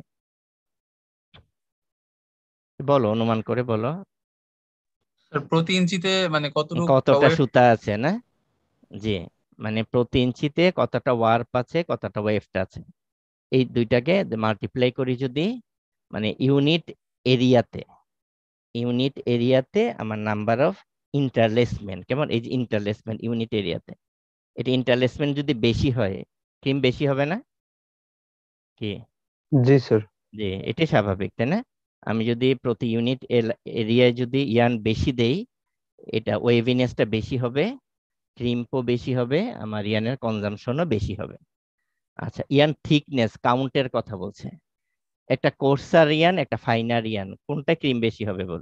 S1: বলো, অনুমান করে বলো।
S4: স্যার প্রতি ইঞ্চিতে মানে কতটুকু
S1: কতটা
S4: ওয়েভ।
S1: সুতা আছে না? জি, মানে প্রতি ইঞ্চিতে কতটা ওয়ার্প আছে কতটা ওয়েফট আছে, এই দুইটাকে মাল্টিপ্লাই করি যদি, মানে ইউনিট এরিয়াতে, ইউনিট এরিয়াতে আমার নাম্বার অফ ইন্টারলেসমেন্ট, কেমন? এই যে ইন্টারলেসমেন্ট ইউনিট এরিয়াতে, এটা ইন্টারলেসমেন্ট যদি বেশি হয় ক্রিম বেশি হবে না কি?
S3: জি স্যার।
S1: জি, এটাই স্বাভাবিক তাই না? আমি যদি প্রতি ইউনিট এরিয়ায় যদি ইয়ান বেশি দেই, এটা ওয়েভিনেসটা বেশি হবে, ক্রিম্পও বেশি হবে, আমার ইয়ানের কনজাম্পশনও বেশি হবে। আচ্ছা ইয়ান থিকনেস কাউন্টের কথা বলছে, একটা কোর্সার ইয়ান একটা ফাইনার ইয়ান, কোনটা ক্রিম বেশি হবে বল?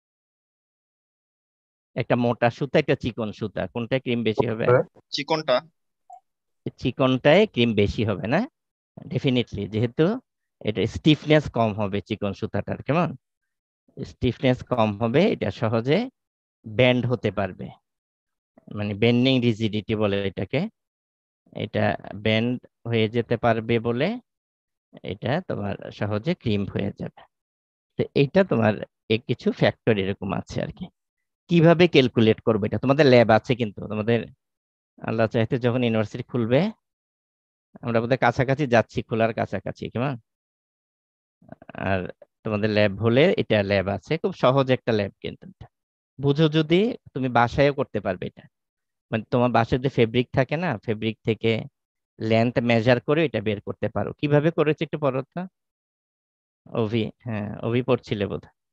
S1: একটা মোটা সুতা একটা চিকন সুতা, কোনটা ক্রিম বেশি হবে?
S5: চিকনটা।
S1: চিকনটায় ক্রিম বেশি হবে না? ডেফিনেটলি, যেহেতু এটা স্টিফনেস কম হবে চিকন সুতাটার, কেমন? স্টিফনেস কম হবে, এটা সহজে ব্যান্ড হতে পারবে, মানে বেন্ডিং রিজিডিটি বলে এটাকে। এটা ব্যান্ড হয়ে যেতে পারবে বলে এটা তোমার সহজে ক্রিম হয়ে যাবে। তো এটা তোমার এ কিছু ফ্যাক্টর এরকম আছে আর কি। কিভাবে ক্যালকুলেট করবে এটা তোমাদের ল্যাব আছে কিন্তু, তোমাদের আল্লাহ চাইতে যখন ইউনিভার্সিটি খুলবে, আমরা বোধহয় কাছাকাছি যাচ্ছি, খোলার কাছাকাছি কেমন। আর তোমাদের ল্যাব হলে, এটা ল্যাব আছে, খুব সহজ একটা ল্যাব কিন্তু এটা। বুঝো যদি তুমি বাসায়ও করতে পারবে এটা, মানে তোমার বাসায় যে ফেব্রিক থাকে না, ফেব্রিক থেকে লেন্থ মেজার করে এটা বের করতে পারো। কিভাবে করেছে একটু পড়ো তো। অভি, হ্যাঁ অভি পড়ছিলে বোধ হয়।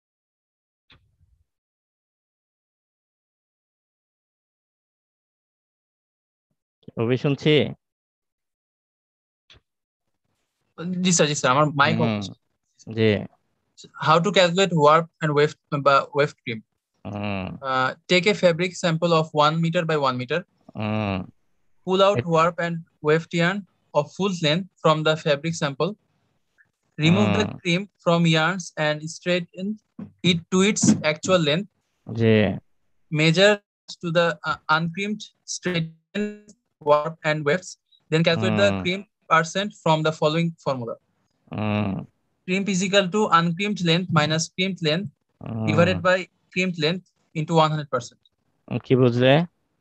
S1: অভি শুনছি?
S4: জি স্যার, জি স্যার, আমার মাইক অফ।
S1: হুম, জি।
S4: How to calculate warp and weft uh, weft cream?
S1: Hmm,
S4: Uh, take a fabric sample of one meter by one meter.
S1: Hmm,
S4: Pull out
S1: a-
S4: warp and weft yarn of full length from the fabric sample. Remove the
S1: hmm,
S4: cream from yarns and straighten it to its actual length.
S1: জি।
S4: Measure to the uh, uncreamed straighten warp and wefts. Then calculate the
S1: hmm,
S4: cream percent from the following formula.
S1: Hmm,
S4: Cream is equal to uncreamed length minus creamed length
S1: hmm.
S4: divided by creamed length into one hundred percent.
S1: কি বুঝলে?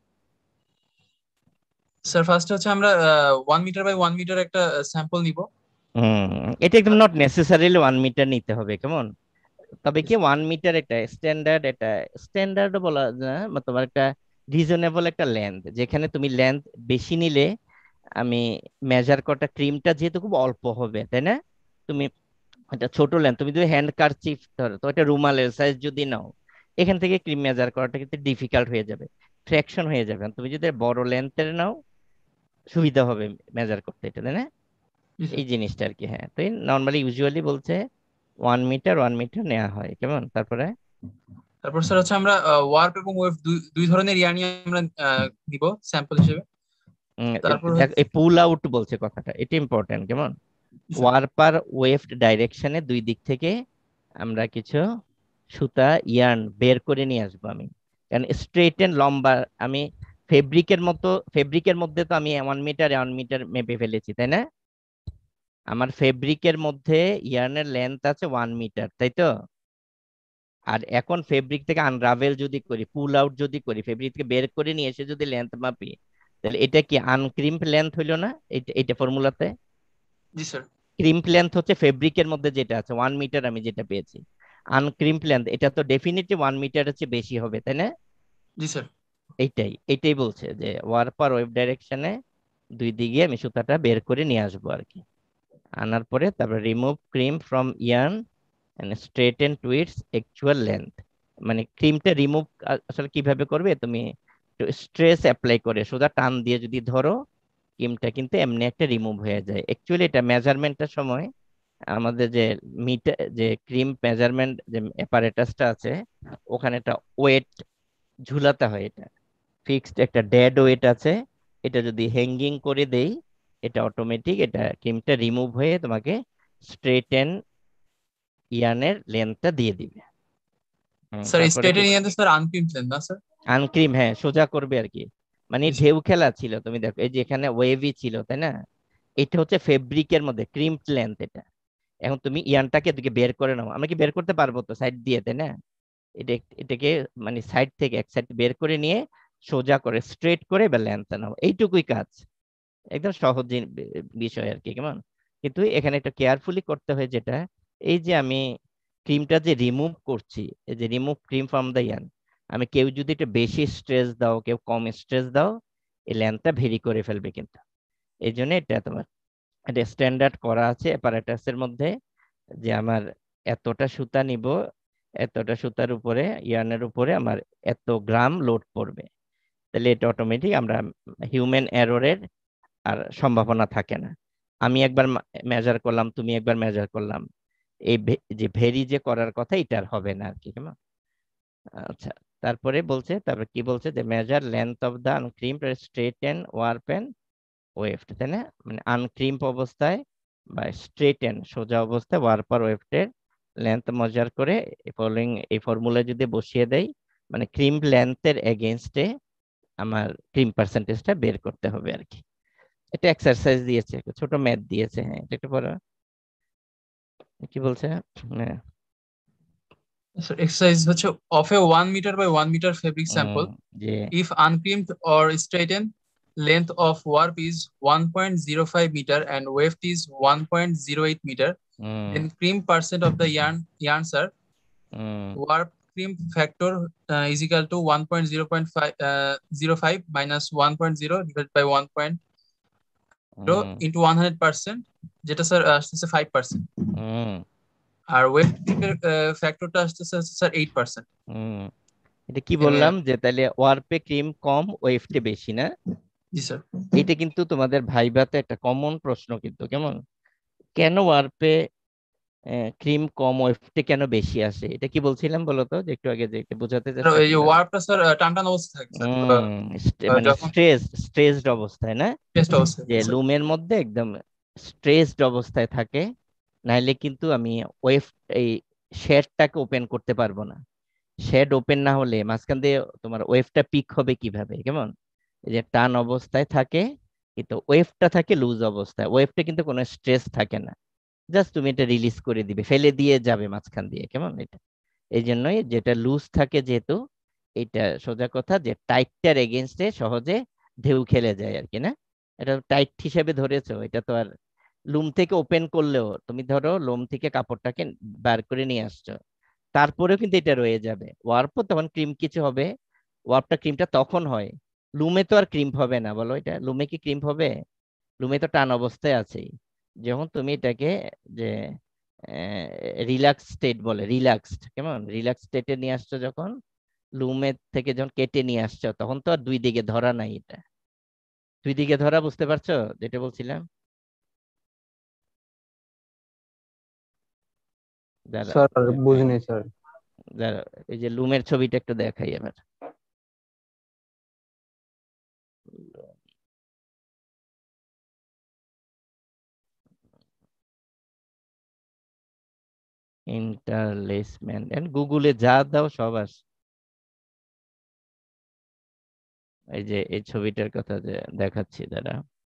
S4: Sir first হচ্ছে আমরা one meter by one meter একটা sample নিব।
S1: হুম, এটা একদম not necessarily one metre নিতে হবে, কেমন? তবে কি ওয়ান মিটার এটা স্ট্যান্ডার্ড, এটা স্ট্যান্ডার্ড বলা যায় না, তোমার একটা রিজনেবল একটা লেন্থ, যেখানে তুমি লেন্থ বেশি নিলে আমি মেজার কটা ক্রিমটা যেহেতু খুব অল্প হবে, তাই না? তুমি এটা ছোট লেন্থ, তুমি যদি হ্যান্ড কারচিফ ধরো তো এটা রুমালের সাইজ যদি নাও, এখান থেকে ক্রিম মেজার করাটা কিন্তু ডিফিকাল্ট হয়ে যাবে, ফ্র্যাকশন হয়ে যাবে। আর তুমি যদি বড় লেন্থের নাও সুবিধা হবে মেজার করতে, এটা তাই না? এই জিনিসটা আর কি। হ্যাঁ, তো নর্মালি ইউজুয়ালি বলছে ওয়ান মিটার ওয়ান মিটার নেওয়া হয়, কেমন? তারপরে
S4: তারপর স্যার হচ্ছে আমরা ওয়ার্প এবং ওয়েভ দুই ধরনের ইয়ার্নি আমরা আহ, নিব স্যাম্পল হিসেবে।
S1: উম,
S4: তারপর
S1: দেখ,
S4: হচ্ছে
S1: এই পুল আউট বলছে কথাটা, এটা ইম্পর্টেন্ট, কেমন?
S4: স্যার,
S1: ওয়ার্পার ওয়েফট ডাইরেকশনে দুই দিক থেকে আমরা কিছু সুতা ইয়ার্ন বের করে নিয়ে আসবো আমি। কারণ স্ট্রেট এন্ড লম্বা আমি ফেব্রিকের মতো, ফেব্রিকের মধ্যে তো আমি ওয়ান মিটার ওয়ান মিটার মেপে ফেলেছি, তাই না? আমার ফেব্রিকের মধ্যে ইয়ার্নের লেন্থ আছে ওয়ান মিটার, তাই তো? আর এখন ফেব্রিক থেকে আনরাভেল যদি করি, পুল আউট যদি করি, ফেব্রিক থেকে বের করে নিয়ে এসে যদি লেন্থ মাপি, তাহলে এটা কি আনক্রিম্প লেন্থ হইলো না? এইটা এইটা ফর্মুলাতে
S4: জি স্যার,
S1: ক্রিম্প লেন্থ হচ্ছে ফেব্রিকের মধ্যে যেটা আছে ওয়ান মিটার, আমি যেটা পেয়েছি। আনক্রিম্প লেন্থ এটা তো ডেফিনেটলি ওয়ান মিটারের চেয়ে বেশি হবে, তাই না?
S4: জি স্যার।
S1: এইটাই এইটাই বলছে যে ওয়ার্পার ওয়েব ডাইরেকশনে দুই দিকে আমি সুতাটা বের করে নিয়ে আসবো আর কি। আনার পরে তারপরে remove cream from yarn and straighten to its actual length. মানে ক্রিমটা রিমুভ আসলে কিভাবে করবে, তুমি স্ট্রেস অ্যাপ্লাই করে সোজা টান দিয়ে যদি ধরো, ক্রিমটা কিন্তু এমনি একটা রিমুভ হয়ে যায়। অ্যাকচুয়ালি এটা মেজারমেন্টের সময় আমাদের যে মিটার যে ক্রিম মেজারমেন্ট যে অ্যাপারেটাসটা আছে, ওখানে একটা ওয়েট ঝুলাতে হয়, এটা ফিক্সড একটা ডেড ওয়েট আছে। এটা যদি হ্যাঙ্গিং করে দেই, এটা অটোমেটিক এটা ক্রিমটা রিমুভ হয়ে তোমাকে স্ট্রেট এন্ড ইয়ানের লেন্থটা দিয়ে দিবে। হুম,
S4: স্যার
S1: তারপরে কি
S4: স্টেটের ইয়াতে স্যার আনপ্রিন্ট লেন না স্যার?
S1: আনক্রিম, হ্যাঁ সোজা করবে আর কি। মানে
S4: জি স্যার।
S1: ঢেউ খেলা ছিল, তুমি দেখো এই যে এখানে ওয়েভি ছিল, তাই না? এটা হচ্ছে ফেব্রিকের মধ্যে ক্রিম লেন্থ এটা। এখন তুমি ইয়ানটাকে এদিকে বের করে নাও, আমরা কি বের করতে পারবো তো সাইড দিয়ে, তাই না? এটা এটাকে মানে সাইড থেকে এক সাইড বের করে নিয়ে সোজা করে স্ট্রেট করে এবার লেন্থ নাও, এইটুকুই কাজ। একদম সহজ জিন- বিষয় আর কি, কেমন? কিন্তু এখানে একটা কেয়ারফুলি করতে হয়, যেটা এই যে আমি ক্রিমটা যে রিমুভ করছি, এই যে remove cream from the yarn, আমি কেউ যদি একটু বেশি স্ট্রেস দাও, কেউ কম স্ট্রেস দাও, এই লেন্থটা ভেরি করে ফেলবে কিন্তু। এই জন্য এটা তোমার এটা স্ট্যান্ডার্ড করা আছে অ্যাপারেটাসের মধ্যে, যে আমার এতটা সুতা নিব, এতটা সুতার উপরে ইয়ার্নের উপরে আমার এত গ্রাম লোড পড়বে। তাহলে এটা অটোমেটিক আমরা হিউম্যান এররের আর সম্ভাবনা থাকে না। আমি একবার মেজার করলাম, তুমি একবার মেজার করলাম, এই ভে- যে ভেরি যে করার কথা এটা আর হবে না আর কি, কেমন? আচ্ছা, তারপরে বলছে, তারপরে কি বলছে যে measure length of the uncreamed straight and warp and weft, তাই না? মানে আনক্রিম্প অবস্থায় বা স্ট্রেট এন্ড সোজা অবস্থায় ওয়ার্পার ওয়েফটের লেন্থ মেজার করে ফলোইং এই ফর্মুলা যদি বসিয়ে দেই, মানে ক্রিম লেন্থের এগেইনস্টে আমার ক্রিম পার্সেন্টেজটা বের করতে হবে আর কি। এটা এক্সারসাইজ দিয়েছে, একটা ছোট ম্যাথ দিয়েছে। হ্যাঁ, এটা একটু পড়ো, কি বলছে? হ্যাঁ,
S4: স্যার এক্সারসাইজ হচ্ছে of a one meter by one meter fabric
S1: um,
S4: sample,
S1: যে
S4: if uncreamed or straightened, length of warp is one point zero five meter and weft is one point zero eight meter,
S1: um,
S4: then cream percent of the yarn yarns are
S1: um,
S4: warp cream factor uh, is equal to one point zero five uh, zero five minus one point zero divided by one point zero into one hundred percent, যেটা sir আসতেছে five percent. আর weave ক্রিমের ফ্যাক্টরটা আসতেছে sir eight percent.
S1: এটা কি বললাম যে তাহলে ওয়ার্পে ক্রিম কম ওয়েফটে বেশি না?
S4: জি স্যার।
S1: এটা কিন্তু তোমাদের ভাইভাতে একটা কমন প্রশ্ন, কিন্তু কেমন কেন ওয়ার্পে ক্রিম কম ওয়েফটে কেন বেশি আসে? এটা কি বলছিলাম বলতো, যে একটু আগে যে একটু বোঝাতে চেষ্টা
S4: এই
S1: করলাম।
S4: ওয়ার্পটা স্যার টানটান অবস্থা থাকে স্যার,
S1: মানে স্ট্রেস স্ট্রেসড অবস্থায় না,
S4: টেস্ট অবস্থা
S1: যে লুমের মধ্যে একদম স্ট্রেসড অবস্থায় থাকে, নাইলে কিন্তু আমি ওয়েভ এই শেডটাকে ওপেন করতে পারবো না। শেড ওপেন না হলে মাঝখান দিয়ে তোমার ওয়েভটা পিক হবে কিভাবে? কেমন এই যে টান অবস্থায় থাকে, কিন্তু ওয়েভটা থাকে লুজ অবস্থায়। ওয়েভটা কিন্তু কোনো স্ট্রেস থাকে না, জাস্ট তুমি এটা রিলিজ করে দিবে, ফেলে দিয়ে যাবে মাঝখান দিয়ে, কেমন এটা। এই জন্যই যেটা লুজ থাকে, যেহেতু এটা সোজা কথা যে টাইটটার এগেনস্টে সহজে ঢেউ খেলে যায় আর কি, না? এটা টাইট হিসেবে ধরেছো, এটা তো আর লুম থেকে ওপেন করলেও তুমি ধরো লোম থেকে কাপড়টাকে বার করে নিয়ে আসছো, তারপরেও কিন্তু এটা রয়ে যাবে। ওয়ার্পও তখন ক্রিম কিছু হবে, ওয়ার্পটা ক্রিমটা তখন হয়। লুমে তো আর ক্রিম হবে না, বলো? এটা লুমে কি ক্রিম হবে? লুমে তো টান অবস্থায় আছেই। যখন তুমি এটাকে যে রিল্যাক্স স্টেট বলে, রিল্যাক্সড, কেমন রিল্যাক্স স্টেটে নিয়ে আসছো, যখন লুমের থেকে যখন কেটে নিয়ে আসছো, তখন তো আর দুই দিকে ধরা নাই। এটা দুই দিকে ধরা, বুঝতে পারছো যেটা বলছিলাম? যারা
S3: স্যার বুঝিনি স্যার।
S1: যারা এই যে লুমের ছবিটা একটু দেখাই এবার। ইন্টারলেসমেন্ট এন্ড গুগলে যা দাও সব আসে। এই যে এই ছবিটার কথা যে দেখাচ্ছি, দাঁড়া,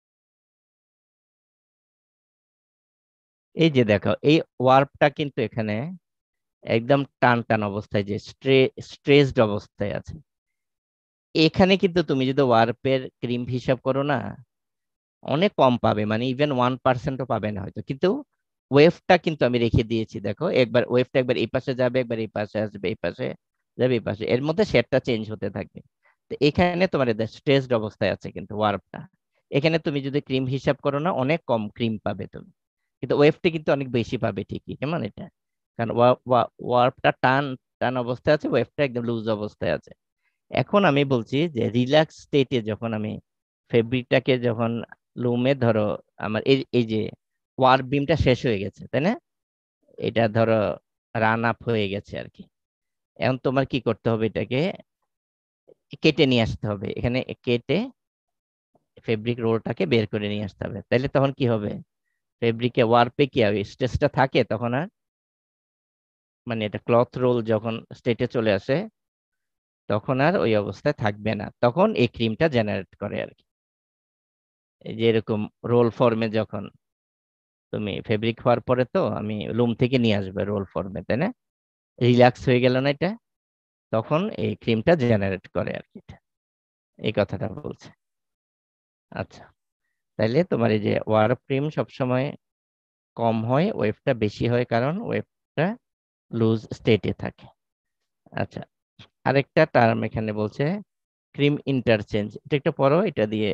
S1: এই যে দেখো, এই ওয়ার্পটা কিন্তু এখানে একদম টান টান অবস্থায়, যে স্ট্রেসড অবস্থায় আছে। এখানে কিন্তু তুমি যদি ওয়ার্পের ক্রিম হিসাব করো না, অনেক কম পাবে, মানে ইভেন ওয়ান পার্সেন্টও পাবে না হয়তো। কিন্তু ওয়েভটা কিন্তু আমি রেখে দিয়েছি, দেখো, একবার ওয়েভটা একবার এই পাশে যাবে, একবার এই পাশে আসবে, এই পাশে যাবে, এই পাশে, এর মধ্যে শেডটা চেঞ্জ হতে থাকবে। তো এখানে তোমার স্ট্রেসড অবস্থায় আছে কিন্তু ওয়ার্পটা। এখানে তুমি যদি ক্রিম হিসাব করো না, অনেক কম ক্রিম পাবে তুমি, কিন্তু ওয়েভটা কিন্তু অনেক বেশি পাবে ঠিকই, কেমন এটা। কারণ ওয়ার্পটা টান টান অবস্থায় আছে, ওয়েভটা একদম লুজ অবস্থায় আছে। এখন আমি বলছি যে রিল্যাক্স স্টেটে যখন আমি ফেব্রিকটাকে যখন লুমে ধরো, আমার এই এই যে ওয়ার্প বিমটা শেষ হয়ে গেছে, তাই না? এটা ধরো রান আপ হয়ে গেছে আর কি। এখন তোমার কি করতে হবে? এটাকে কেটে নিয়ে আসতে হবে, এখানে কেটে ফেব্রিক রোলটাকে বের করে নিয়ে আসতে হবে। তাহলে তখন কি হবে? ফেব্রিকে ওয়ার্পে কি হবে, স্ট্রেসটা থাকে তখন আর, মানে এটা ক্লথ রোল যখন স্টেটে চলে আসে, তখন আর ওই অবস্থায় থাকবে না, তখন এই ক্রিমটা জেনারেট করে আর কি। এই যে এরকম রোল ফর্মে যখন তুমি ফেব্রিক হওয়ার পরে, তো আমি লুম থেকে নিয়ে আসবে রোল ফর্মে, তাই না? রিল্যাক্স হয়ে গেল না এটা, তখন এই ক্রিমটা জেনারেট করে আর কি। এটা এই কথাটা বলছে। আচ্ছা, তাইলে তোমার এই যে ওয়ার্প ক্রিম সবসময় কম হয়, ওয়েভটা বেশি হয়, কারণ ওয়েভটা লুজ স্টেটে থাকে। আচ্ছা, আরেকটা টার্ম এখানে বলছে ক্রিম ইন্টারচেঞ্জ। এটা একটা পড়ো, এটা দিয়ে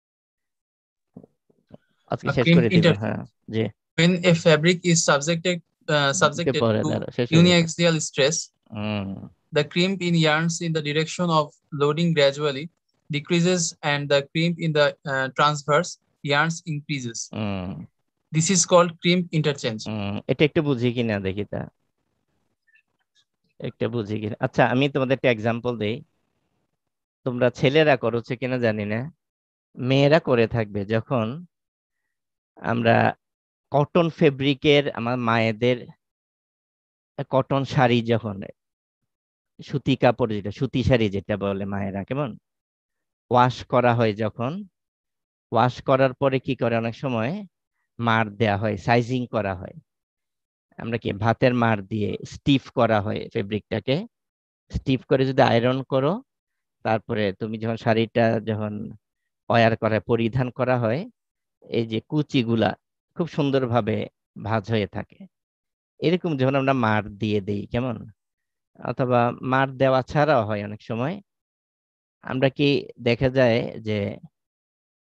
S1: আজকে শেষ
S4: Cream
S1: করে দিব। হ্যাঁ,
S4: interchange.
S1: G,
S4: When a fabric is subjected uh, subjected
S1: পরে
S4: to
S1: দাঁড়া, শেষ হয়ে গেছে।
S4: uniaxial stress,
S1: hmm
S4: the crimp in yarns in the direction of loading gradually decreases and the crimp in the uh, transverse yarns increases.
S1: Hmm
S4: This is called crimp interchange.
S1: হুম এটা একটু বুঝি কিনা দেখি, তা একটা বুঝি কিনা। আচ্ছা, আমি তোমাদের একটা এক্সাম্পল দেই, তোমরা ছেলেরা করছো কিনা জানি না, মেয়েরা করে থাকবে। যখন আমরা কটন ফেব্রিকের, আমার মায়েদের কটন শাড়ি, যখন সুতি কাপড়, যেটা সুতি শাড়ি যেটা বলে মায়েরা, কেমন ওয়াশ করা হয়, যখন ওয়াশ করার পরে কি করে, অনেক সময় মার দেয়া হয়, সাইজিং করা হয়। আমরা কি ভাতের মার দিয়ে স্টিফ করা হয় ফেব্রিকটাকে, স্টিফ করে যদি আয়রন করো, তারপরে তুমি যখন শাড়িটা যখন ওয়ার করা পরিধান করা হয়, এই যে কুচিগুলা খুব সুন্দরভাবে ভাঁজ হয়ে থাকে। এরকম যখন আমরা মার দিয়ে দেই, কেমন, অথবা মার দেওয়া ছাড়াও হয় অনেক সময়, আমরা কি দেখা যায় যে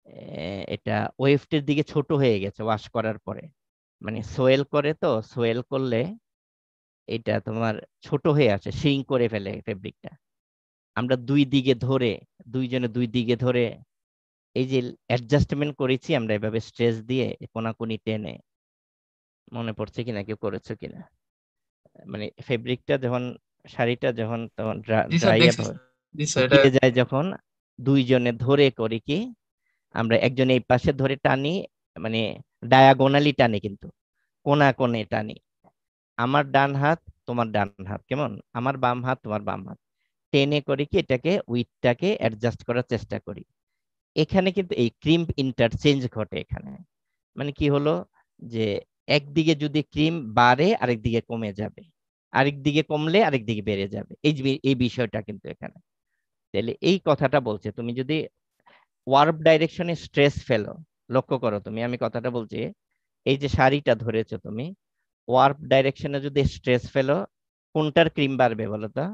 S1: এটা ওয়েফটের দিকে ছোট হয়ে গেছে ওয়াশ করার পরে, মানে সোয়েল করে, তো সোয়েল করলে এটা তোমার ছোট হয়ে আসে, শ্রিঙ্ক করে ফেলে ফেব্রিকটা। আমরা দুই দিকে ধরে, দুইজনে দুই দিকে ধরে এই যে অ্যাডজাস্টমেন্ট করেছি আমরা এভাবে স্ট্রেস দিয়ে কোনাকুনি টেনে, মনে পড়ছে কিনা, কেউ করেছো কিনা? মানে ফেব্রিকটা যখন, শাড়িটা যখন তখন
S4: জি স্যার,
S1: ড্রাই আপ
S4: দেখছি জি স্যার, এটা
S1: শুকিয়ে যায়, যখন দুইজনে ধরে করি কি, আমরা একজন এই পাশে ধরে টানি, মানে ডায়াগোনালি টানি, কিন্তু কোনা কোণে টানি। আমার ডান হাত তোমার ডান হাত, কেমন, আমার বাম হাত তোমার বাম হাত, টেনে করি কি এটাকে উইথটাকে অ্যাডজাস্ট করার চেষ্টা করি। এখানে কিন্তু এই ক্রিম্প ইন্টারচেঞ্জ ঘটে এখানে। মানে কি হলো, যে একদিকে যদি ক্রিম বাড়ে আরেকদিকে কমে যাবে, আরেকদিকে কমলে আরেকদিকে বেড়ে যাবে, এই যে এই বিষয়টা কিন্তু এখানে। তাহলে এই কথাটা বলছে, তুমি যদি ওয়ার্প ডাইরেকশনে স্ট্রেস ফেলো, লক্ষ্য করো তুমি, আমি কথাটা বলছি, এই যে শাড়িটা ধরেছো তুমি, ওয়ার্প ডাইরেকশনে যদি স্ট্রেস ফেলো, কোনটার ক্রিম বাড়বে বলো তো?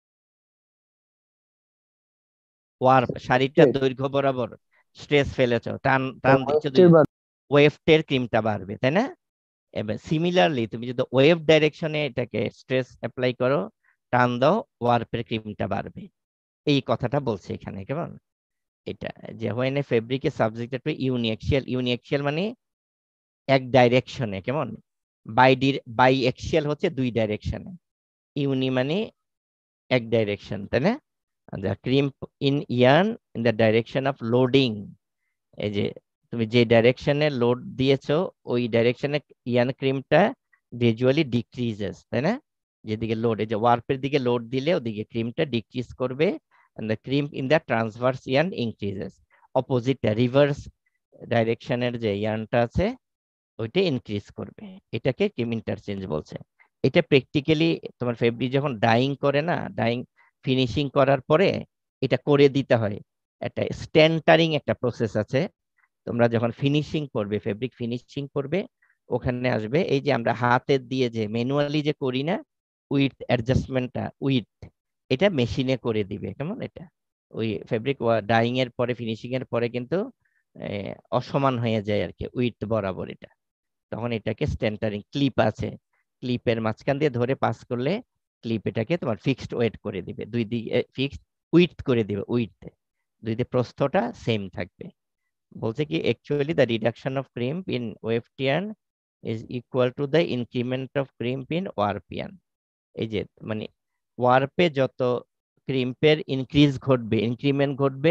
S1: ওয়ার্প, শাড়িটার দৈর্ঘ্য বরাবর স্ট্রেস ফেলেছো, টান টান দিচ্ছ, ওয়েফটের ক্রিমটা বাড়বে, তাই না? এবার সিমিলারলি তুমি যদি ওয়েভ ডাইরেকশনে এটাকে স্ট্রেস অ্যাপ্লাই করো, টান দাও, ওয়ার্পের ক্রিমটা বাড়বে। এই কথাটা বলছে এখানে, কেমন, এটা যে when a fabric a subjected to uniaxial, uniaxial মানে এক ডাইরেকশনে, কেমন, বাইডির বাই এক্সিয়াল হচ্ছে দুই ডাইরেকশনে, ইউনি মানে এক ডাইরেকশন, তাই না? The cream in yarn in the direction of loading, এই যে তুমি যে ডাইরেকশনে লোড দিয়েছো ওই ডাইরেকশনে ইয়ার্ন ক্রিমটা গ্রাজুয়ালি ডিক্রিজেস, তাই না? যেদিকে লোড, এই যে ওয়ার্পের দিকে লোড দিলে ওদিকে ক্রিমটা ডিক্রিজ করবে, and the cream in the transverse yarn increases, opposite reverse ডাইরেকশনের যে ইয়ার্নটা আছে ওইটা ইনক্রিজ করবে। এটাকে ক্রিম ইন্টারচেঞ্জ বলছে। এটা প্র্যাকটিক্যালি তোমার ফেব্রিক যখন ডাইং করে না, ডাইং ফিনিশিং করার পরে এটা করে দিতে হয়, একটা স্ট্যান্টারিং একটা প্রসেস আছে। তোমরা যখন ফিনিশিং করবে, ফেব্রিক ফিনিশিং করবে, ওখানে আসবে এই যে আমরা হাতের দিয়ে যে ম্যানুয়ালি যে করি না উইথ অ্যাডজাস্টমেন্টটা, উইথ এটা মেশিনে করে দিবে, কেমন, এটা ওই ফেব্রিক ডাইং এর পরে, ফিনিশিং এর পরে কিন্তু অসমান হয়ে যায় আর কি উইথ বরাবর, এটা তখন এটাকে স্ট্যান্টারিং, ক্লিপ আছে, ক্লিপের মাঝখান দিয়ে ধরে পাস করলে ক্লিপ এটাকে তোমার ফিক্সড ওয়েট করে দিবে, দুই দিকে ফিক্সড উইথ করে দিবে, উইথ দুই দিকে প্রস্থটা সেম থাকবে। বলছে কি actually the reduction of crimp in weft yarn is equal to the increment of crimp in warp yarn. এই যে মানে ওয়ার্পে যত ক্রিম্পের ইনক্রিজ ঘটবে, ইনক্রিমেন্ট ঘটবে,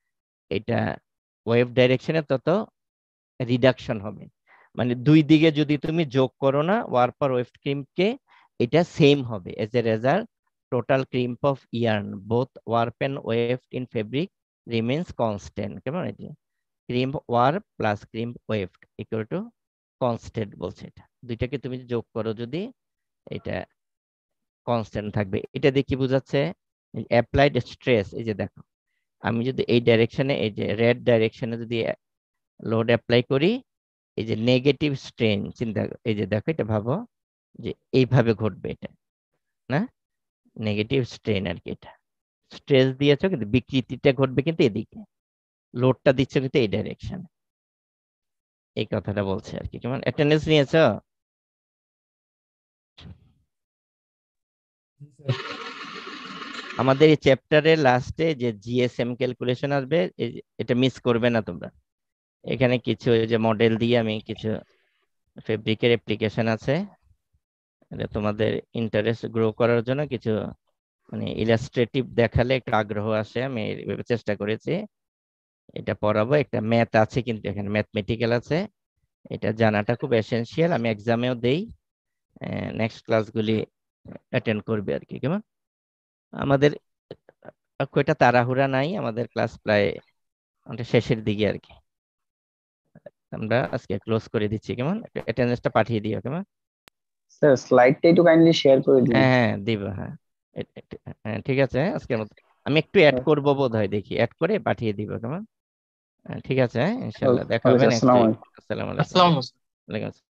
S1: এটা ওয়েভ ডাইরেকশনে তত রিডাকশন হবে। মানে দুই দিকে যদি তুমি যোগ করো না ওয়ার্প আর ওয়েভ ক্রিম্পকে, এটা সেম হবে। As a result total crimp of yarn both warp and weave in fabric remains constant, কেমন, এই যে crimp warp plus crimp weave equal to constant বলছে। এটা দুইটাকে তুমি যোগ করো যদি, এটা কনস্ট্যান্ট থাকবে। এটা দিয়ে কি বোঝাচ্ছে, অ্যাপ্লাইড স্ট্রেস, এই যে দেখো আমি যদি এই ডাইরেকশনে, এই যে রেড ডাইরেকশনে যদি লোড অ্যাপ্লাই করি, এই যে নেগেটিভ স্ট্রেন, চিন্তা, এই যে দেখো এটা ভাবো যে এইভাবে ঘটবে, এটা না নেগেটিভ স্ট্রেন আর কি, এটা স্ট্রেস দিয়েছো কিন্তু বিকৃতিটা ঘটবে কিন্তু এদিকে, লোডটা দিচ্ছ কিন্তু এই ডাইরেকশনে, এই কথাটা বলছে আর কি। কেমন অ্যাটেন্ডেন্স নিয়েছো? আমাদের এই চ্যাপ্টারের লাস্টে যে জিএসএম ক্যালকুলেশন আসবে, এটা মিস করবে না তোমরা। এখানে কিছু যে মডেল দিয়ে আমি কিছু ফেব্রিকের অ্যাপ্লিকেশন আছে, এটা তোমাদের ইন্টারেস্ট গ্রো করার জন্য কিছু মানে ইলাস্ট্রেটিভ দেখালে একটু আগ্রহ আসে, আমি এইভাবে চেষ্টা করেছি। এটা পড়াবো, একটা ম্যাথ আছে কিন্তু এখানে ম্যাথমেটিক্যাল আছে, এটা জানাটা খুব এসেনশিয়াল, আমি এক্সামেও দেই। নেক্সট ক্লাসগুলি অ্যাটেন্ড করবে আর কি। কেমন আমাদের কয়টা তাড়াহুড়া নাই, আমাদের ক্লাস প্রায় শেষের দিকে আর কি, আমরা আজকে ক্লোজ করে দিচ্ছি। কেমন অ্যাটেন্ডেন্সটা পাঠিয়ে দিও। কেমন
S5: স্যার স্লাইডটা একটু কাইন্ডলি শেয়ার করে দিন।
S1: হ্যাঁ হ্যাঁ দিব, হ্যাঁ হ্যাঁ ঠিক আছে। আজকের মতো আমি একটু অ্যাড করব বোধ হয়, দেখি অ্যাড করে পাঠিয়ে দিব। কেমন ঠিক আছে, ইনশাআল্লাহ দেখা হবে নেক্সট উইক। আসসালামু আলাইকুম।
S4: আসসালামু আলাইকুম।
S1: ওয়ালাইকুম আসসালাম।